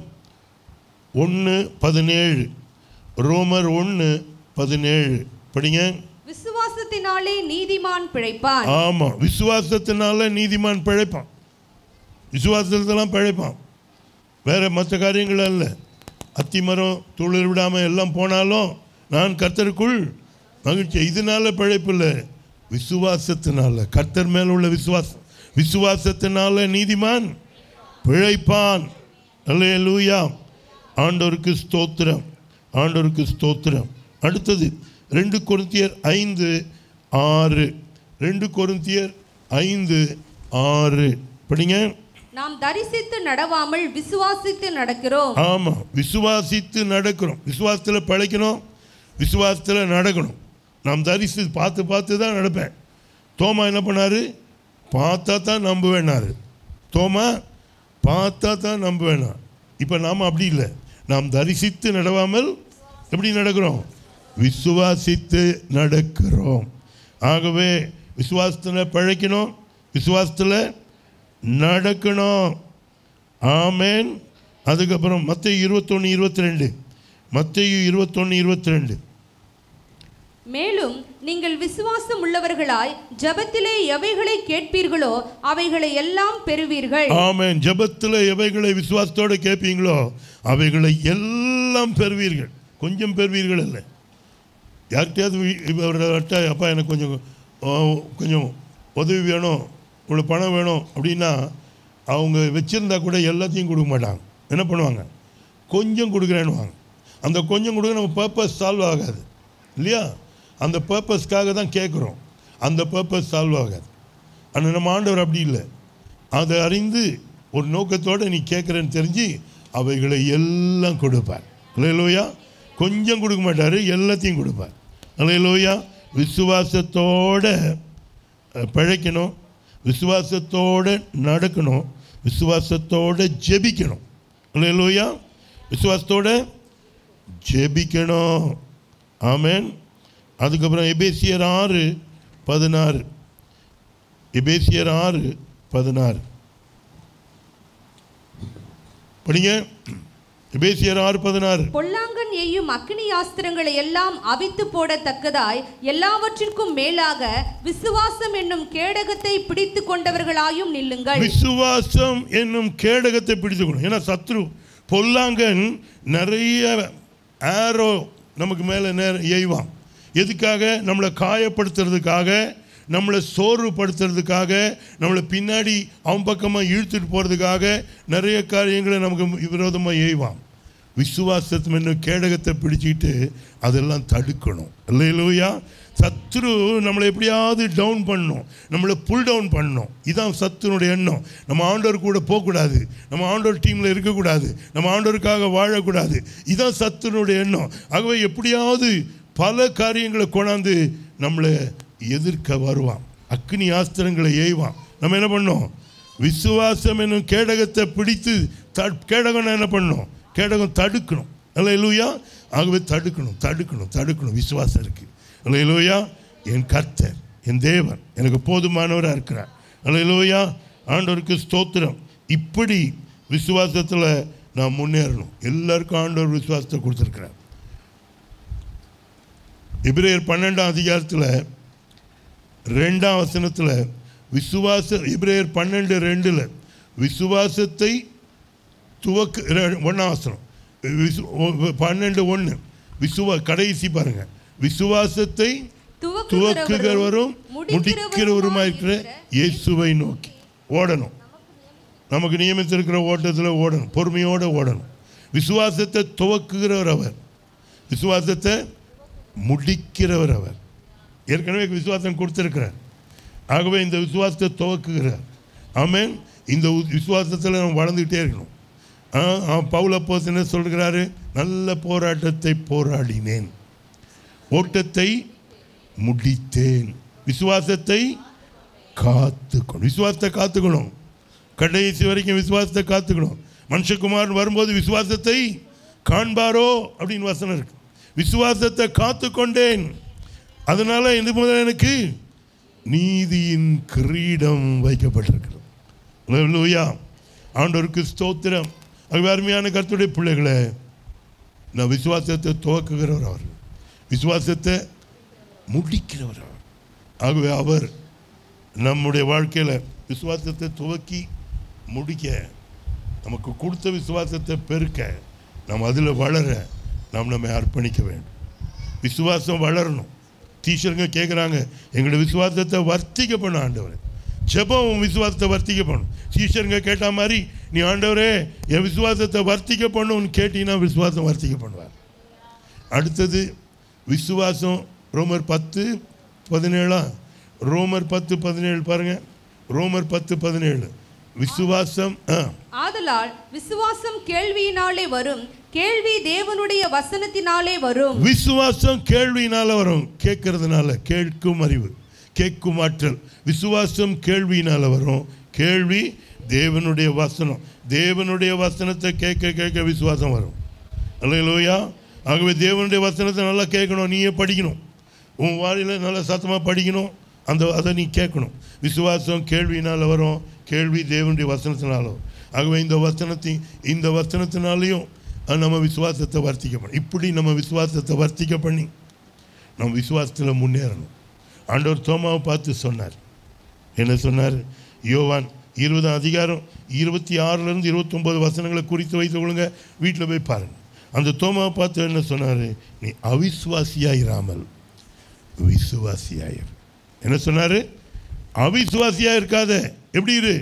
1:17. ரோமர் 1:17 படிங்க. விசுவாசத்தினாலே நீதிமான் பிழைப்பான். ஆமா, விசுவாசத்தினால நீதிமான் பிழைப்பான். விசுவாசத்திலாம் பிழைப்பான், வேற மற்ற காரியங்கள் அல்ல. அத்திமரம் துளிர் விடாமல் எல்லாம் போனாலும் நான் கர்த்தருக்குள் மகிழ்ச்சி. இதனால பிழைப்பு இல்லை, விசுவாசத்தினால, கர்த்தர் மேல உள்ள விசுவாசத்தினால நீதிமான் பிழைப்பான். அல்லேலூயா, ஆண்டவருக்கு ஸ்தோத்திரம், ஆண்டவருக்கு ஸ்தோத்திரம். அடுத்தது 2 கொரிந்தியர் 5:6. 2 கொரிந்தியர் 5:6 படிங்க. நாம் தரிசித்து நடவாமல் விசுவாசித்து நடக்கிறோம். ஆமா, விசுவாசித்து நடக்கிறோம். விசுவாசத்தில் பிழைக்கணும், விசுவாசத்தில் நடக்கணும். நாம் தரிசித்து பார்த்து தான் நடப்பேன். தோமா என்ன பண்ணாரு? பார்த்தா தான் நம்புவேனாரு. தோமா பார்த்தா தான் நம்புவேனா. இப்போ நாம் அப்படி இல்லை, நாம் தரிசித்து நடவாமல் எப்படி நடக்கிறோம்? விசுவாசித்து நடக்கிறோம். ஆகவே விசுவாசத்தில் பிழைக்கணும், விசுவாசத்தில் நடக்கணும். ஆமேன். அதுக்கப்புறம் மத்தேயு 21:22. மத்தேயு 21:22. மேலும் நீங்கள் விசுவாசம் உள்ளவர்களாய் ஜெபத்திலே எவைகளை கேட்பீர்களோ அவைகளை எல்லாம் பெறுவீர்கள். ஆமென். ஜெபத்திலே எவைகளை விசுவாசத்தோடு கேட்பீங்களோ அவைகளை எல்லாம் பெறுவீர்கள். கொஞ்சம் பெறுவீர்கள் இல்லை. யார்கிட்டயாவது அப்பா எனக்கு கொஞ்சம் உதவி வேணும், உங்களுக்கு பணம் வேணும் அப்படின்னா அவங்க வச்சுருந்தா கூட எல்லாத்தையும் கொடுக்க மாட்டாங்க. என்ன பண்ணுவாங்க? கொஞ்சம் கொடுக்குறேன்னு வாங்க. அந்த கொஞ்சம் கொடுக்க நம்ம பர்பஸ் சால்வ் ஆகாது இல்லையா? அந்த பர்பஸ்க்காக தான் கேட்குறோம், அந்த பர்பஸ் சால்வ் ஆகாது. ஆனால் நம்ம ஆண்டவர் அப்படி இல்லை. அதை அறிந்து ஒரு நோக்கத்தோடு நீ கேட்குறேன்னு தெரிஞ்சு அவைகளை எல்லாம் கொடுப்பார். அல்லேலூயா. கொஞ்சம் கொடுக்க மாட்டார், எல்லாத்தையும் கொடுப்பார். அல்லேலூயா. விசுவாசத்தோடு பிழைக்கணும், விசுவாசத்தோடு நடக்கணும், விசுவாசத்தோடு ஜெபிக்கணும். அல்லேலூயா. விசுவாசத்தோடு ஜெபிக்கணும். ஆமென். அதுக்கப்புறம் எபேசியர் 6:16. எபேசியர் 6:16 படிங்க. எபேசியர் 6:16. பொல்லாங்கன் எய்யும் அக்கினி ஆஸ்திரங்களை எல்லாம் அவித்து போடத்தக்கதாய் எல்லாவற்றிற்கும் மேலாக விசுவாசம் என்னும் கேடகத்தை பிடித்து கொண்டவர்களாயும் நில்லுங்கள். விசுவாசம் என்னும் கேடகத்தை பிடித்துக்கணும். ஏன்னா சத்ரு பொல்லாங்கன் நிறைய ஆரோ நமக்கு மேலே எய்வான். எதுக்காக? நம்மளை காயப்படுத்துறதுக்காக, நம்மளை சோர்வுபடுத்துறதுக்காக, நம்மளை பின்னாடி அவன் பக்கமாக இழுத்துட்டு போகிறதுக்காக நிறைய காரியங்களை நமக்கு விரோதமாக எய்வான். விசுவாசத்தை என்னும் கேடகத்தை பிடிச்சிக்கிட்டு அதெல்லாம் தடுக்கணும். அல்லேலூயா. சத்ரு நம்மளை எப்படியாவது டவுன் பண்ணணும், நம்மளை புல் டவுன் பண்ணணும். இதுதான் சத்துனுடைய எண்ணம். நம்ம ஆண்டவர் கூட போகக்கூடாது, நம்ம ஆண்டவர் டீமில் இருக்கக்கூடாது, நம்ம ஆண்டவருக்காக வாழக்கூடாது. இதுதான் சத்துனுடைய எண்ணம். ஆகவே எப்படியாவது பல காரியங்களை கொண்டாந்து நம்மளை எதிர்க்க வருவான், அக்னி ஆஸ்திரங்களை எய்வான். நம்ம என்ன பண்ணோம்? விசுவாசம் என்னும் கேடகத்தை பிடித்து கேடகம் என்ன பண்ணணும்? கேடகம் தடுக்கணும். அல்லேலூயா. ஆகவே தடுக்கணும். விசுவாசம் இருக்குது. அல்லேலூயா. என் கர்த்தர், என் தேவன் எனக்கு போதுமானவராக இருக்கிறார். அல்லேலூயா. ஆண்டவருக்கு ஸ்தோத்திரம். இப்படி விசுவாசத்தில் நாம் முன்னேறணும். எல்லாருக்கும் ஆண்டவர் விசுவாசத்தை கொடுத்துருக்கிறார். எபிரேயர் 12ஆம் அதிகாரத்தில் 2ஆம் வசனத்தில் எபிரேயர் 12:2 விசுவாசத்தை 1ஆம் வசனம் 12:1 கடைசி பாருங்க, விசுவாசத்தை துவக்குகிறவரும் முடிக்கிறவருமாய் இருக்கிற இயேசுவை நோக்கி ஓடணும். நமக்கு நியமித்திருக்கிற ஓட்டத்தில் ஓடணும், பொறுமையோடு ஓடணும். விசுவாசத்தை துவக்குகிறவர் அவர், விசுவாசத்தை முடிக்கிறவர் அவர். ஏற்கனவே விசுவாசம் கொடுத்திருக்கிறார். ஆகவே இந்த விசுவாசத்தை துவக்குகிறார். ஆமென். இந்த விசுவாசத்தில் நம்ம வளர்ந்துக்கிட்டே இருக்கணும். பவுல் அப்போஸ்தலன் சொல்கிறாரு, நல்ல போராட்டத்தை போராடினேன், ஓட்டத்தை முடித்தேன், விசுவாசத்தை காத்துக்கணும். விசுவாசத்தை காத்துக்கணும், கடைசி வரைக்கும் விசுவாசத்தை காத்துக்கணும். மனுஷகுமாரன் வரும்போது விசுவாசத்தை காண்பாரோ அப்படின்னு வசனம் இருக்கு. விசுவாசத்தை காத்துக்கொண்டேன், அதனால இந்த முதல் எனக்கு நீதியின் கிரீடம் வைக்கப்பட்டிருக்கிறது. அல்லேலூயா, ஆண்டவருக்கு ஸ்தோத்திரம். அருமையான கர்த்தருடைய பிள்ளைகளை, நான் விசுவாசத்தை துவக்குகிறவர் அவர், விசுவாசத்தை முடிக்கிறவர் அவர். ஆகவே அவர் நம்முடைய வாழ்க்கையில் விசுவாசத்தை துவக்கி முடிக்க, நமக்கு கொடுத்த விசுவாசத்தை பெருக்க, நாம் அதில் வளர நாம் நம்மை அர்ப்பணிக்க வேண்டும். விசுவாசம் வளரணும். டீச்சருங்க கேட்குறாங்க, எங்களோட விசுவாசத்தை வர்த்திக்க பண்ண ஆண்டவர். ஜெபம் விசுவாசத்தை வர்த்திக்க பண்ணும். டீச்சருங்க கேட்ட மாதிரி, நீ ஆண்டவரே என் விசுவாசத்தை வர்த்திக்க பண்ணுன்னு கேட்டீங்கன்னா விசுவாசம் வர்த்திக்க பண்ணுவார். அடுத்தது விசுவாசம். ரோமர் 10:17 ரோமர் 10:17 பாருங்க. ரோமர் 10:17 விசுவாசம். ஆதலால் விசுவாசம் கேள்வியினாலே வரும், கேள்வி தேவனுடைய வசனத்தினாலே வரும். விசுவாசம் கேள்வியினால வரும், கேட்கறதுனால, கேட்கும் அறிவு, கேட்கும் ஆற்றல். விசுவாசம் கேள்வியினால வரும், கேள்வி தேவனுடைய வசனம். தேவனுடைய வசனத்தை கேட்க கேட்க விசுவாசம் வரும். அல்லேலூயா. ஆகவே தேவனுடைய வசனத்தை நல்லா கேட்கணும். நீயே படிக்கணும், உன் வாரியில் நல்லா சத்தமாக படிக்கணும், அதை நீ கேட்கணும். விசுவாசம் கேள்வியினால் வரும், கேள்வி தேவனுடைய வசனத்தினால வரும். ஆகவே இந்த வசனத்தினாலையும் நம்ம விசுவாசத்தை வர்த்திக்க பண்ணணும். இப்படி நம்ம விசுவாசத்தை வர்த்திக்க பண்ணி நம்ம விசுவாசத்தில் முன்னேறணும். ஆண்டவர் தோமாவை பார்த்து சொன்னார். என்ன சொன்னார்? யோவான் 20ஆம் அதிகாரம் 26 29 வசனங்களை குறித்து வைத்துக் கொள்ளுங்க, வீட்டில் போய் பாருங்கள். அந்த தோமாவை பார்த்து என்ன சொன்னார்? நீ அவிசுவாசியாயிராமல் விசுவாசியாயிரு. என்ன சொன்னார்? அவிசுவாசியாக இருக்காத, எப்படி இரு?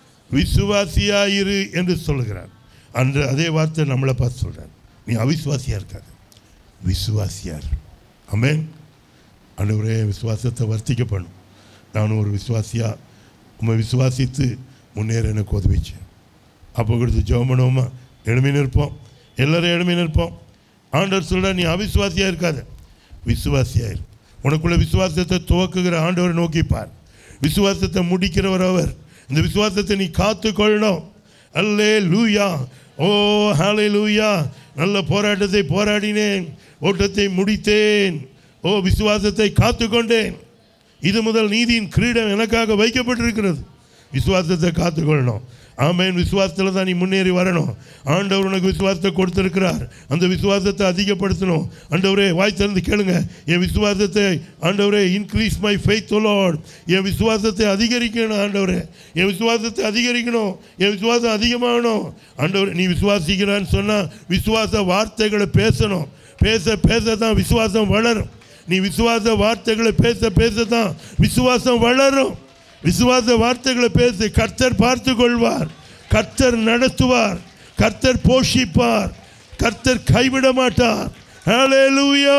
விசுவாசியாயிரு என்று சொல்லுகிறார். அன்று அதே வார்த்தை நம்மளை பார்த்து சொல்கிறார், நீ அவிசுவாசியாக இருக்காது, விசுவாசியார். ஆமென். ஆண்டவரே, விசுவாசத்தை வர்த்திக்க பண்ணும். நானும் ஒரு விசுவாசியாக உண்மை விசுவாசித்து முன்னேற எனக்கு உதவிச்சேன். அப்போ கொடுத்து ஜெபம் பண்ணுவோமா? எழுமி நிற்போம், எல்லோரும் எழுமி நிற்போம். ஆண்டவர் சொல்கிறார், நீ அவிசுவாசியாக இருக்காத, விசுவாசியாயிரு. உனக்குள்ள விசுவாசத்தை துவக்குகிற ஆண்டவரை நோக்கிப்பார். விசுவாசத்தை முடிக்கிறவர் அவர். இந்த விசுவாசத்தை நீ காத்து கொள்ளணும். அல்லேலூயா, ஓ ஹல்லேலூயா. நல்ல போராட்டத்தை போராடினேன், ஓட்டத்தை முடித்தேன், ஓ விசுவாசத்தை காத்துக்கொண்டேன். இது முதல் நீதியின் கிரீடம் எனக்காக வைக்கப்பட்டிருக்கிறது. விசுவாசத்தை காத்துக்கொள்ளணும். ஆமென். விசுவாசத்தில் தான் நீ முன்னேறி வரணும். ஆண்டவர் உனக்கு விசுவாசத்தை கொடுத்திருக்கிறார். அந்த விசுவாசத்தை அதிகப்படுத்தணும். ஆண்டவரே, வாய் திறந்து கேளுங்க, என் விசுவாசத்தை ஆண்டவரே increase my faith O Lord. என் விசுவாசத்தை அதிகரிக்கணும் ஆண்டவரே, என் விசுவாசத்தை அதிகரிக்கணும், என் விசுவாசம் அதிகமாகணும். ஆண்டவரே, நீ விசுவாசிக்கிறான்னு சொன்னால் விசுவாச வார்த்தைகளை பேசணும். பேச பேச தான் விசுவாசம் வளரும். நீ விசுவாச வார்த்தைகளை பேச பேச தான் விசுவாசம் வளரும். விசுவாச வார்த்தைகளை பேசு. கர்த்தர் பார்த்து கொள்வார், கர்த்தர் நடத்துவார், கர்த்தர் போஷிப்பார், கர்த்தர் கைவிட மாட்டார். ஹல்லேலூயா,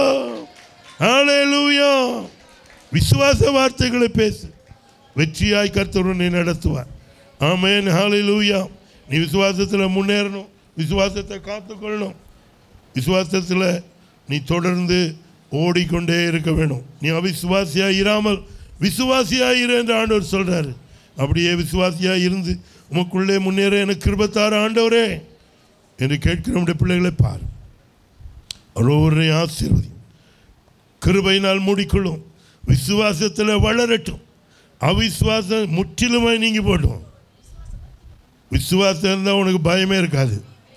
ஹல்லேலூயா. விசுவாச வார்த்தைகளை பேசு, வெற்றியாய் கர்த்தர் உன்னை நடத்துவார். ஆமென். ஹல்லேலூயா. நீ விசுவாசத்தில் முன்னேறணும், விசுவாசத்தை காத்துக்கொள்ளணும். விசுவாசத்தில் நீ தொடர்ந்து ஓடிக்கொண்டே இருக்க வேணும். நீ அவிசுவாசியாக இராமல் விசுவாசியாக இரு என்று ஆண்டவர் சொல்கிறாரு. அப்படியே விசுவாசியாக இருந்து உமக்குள்ளே முன்னேற எனக்கு கிருபைத்தார ஆண்டவரே என்று கேட்கிற நம்முடைய பிள்ளைகளை பார். ஒவ்வொருவரையும் ஆசீர்வதி, கிருபையினால் மூடிக்கொள்ளும். விசுவாசத்தில் வளரட்டும். அவிசுவாசம் முற்றிலுமாய் நீங்கி போட்டும். விசுவாசம் இருந்தால் உனக்கு பயமே இருக்காது.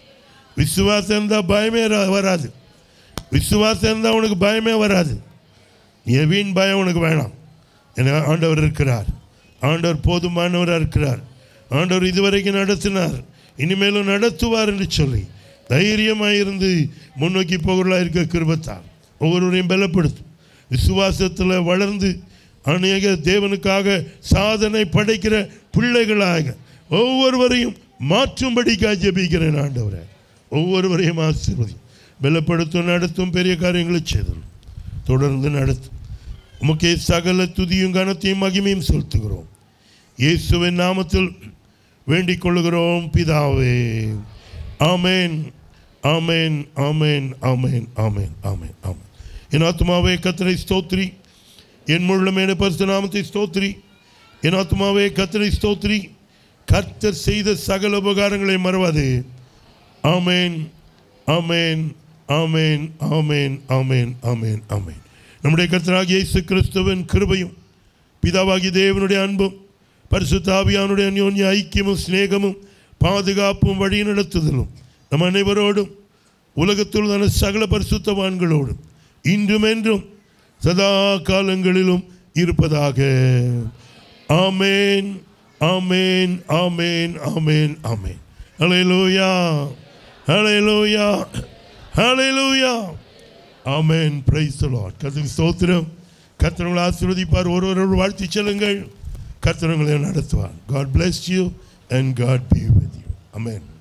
விசுவாசம் இருந்தால் பயமே வராது. விசுவாசம் இருந்தால் உனக்கு பயமே வராது. வீண் பயம் உனக்கு வேணாம். ஏன்னா ஆண்டவர் இருக்கிறார். ஆண்டவர் போதுமானவராக இருக்கிறார். ஆண்டவர் இதுவரைக்கும் நடத்தினார், இனிமேலும் நடத்துவார் என்று சொல்லி தைரியமாக இருந்து முன்னோக்கி போகிறவர்களாக இருக்க கிருபைத்தார் ஒவ்வொருவரையும் பலப்படுத்தும். விசுவாசத்தில் வளர்ந்து அநேக தேவனுக்காக சாதனை படைக்கிற பிள்ளைகளாக ஒவ்வொருவரையும் மாற்றும்படிக்காக ஜெபிக்கிறேன். ஆண்டவரை ஒவ்வொருவரையும் ஆசீர்வதி, பலப்படுத்தும், நடத்தும், பெரிய காரியங்களை செய்தோம், தொடர்ந்து நடத்தும். உமக்கே சகல துதியும் கனத்தையும் மகிமையும் செலுத்துகிறோம். இயேசுவின் நாமத்தில் வேண்டிக் கொள்கிறோம் பிதாவே. ஆமேன், ஆமேன், ஆமேன், ஆமேன், ஆமேன், ஆமேன், ஆமேன். என் ஆத்மாவே கர்த்தரை ஸ்தோத்திரி, என் முழுமையான பரிசுத்த நாமத்தை ஸ்தோத்திரி. என் ஆத்மாவே கர்த்தரை ஸ்தோத்திரி, கர்த்தர் செய்த சகல உபகாரங்களை மறவாதே. ஆமேன், ஆமேன், ஆமேன், ஆமேன், ஆமேன், ஆமேன், ஆமேன். நம்முடைய கர்த்தராகிய இயேசு கிறிஸ்துவின் கிருபையும் பிதாவாகிய தேவனுடைய அன்பும் பரிசுத்த ஆவியானுடைய அந்யோன்ய ஐக்கியமும் சிநேகமும் பாதுகாப்பும் வழி நடத்துதலும் நம் அனைவரோடும் உலகத்தில் உள்ள சகல பரிசுத்தவான்களோடும் இன்றும் என்றும் சதா காலங்களிலும் இருப்பதாக. ஆமேன், ஆமேன், ஆமேன், ஆமேன், ஆமேன். ஹல்லேலூயா, ஹல்லேலூயா, ஹல்லேலூயா. ஆமேன். Praise the Lord. கர்த்தருக்கு ஸ்தோத்திரம். கர்த்தர் உங்களை ஆசீர்வதிப்பார். ஒருவரோடு வாழ்த்தி செல்லுங்கள். கர்த்தர் உங்களை நடத்துவார். God bless you and God be with you. Amen.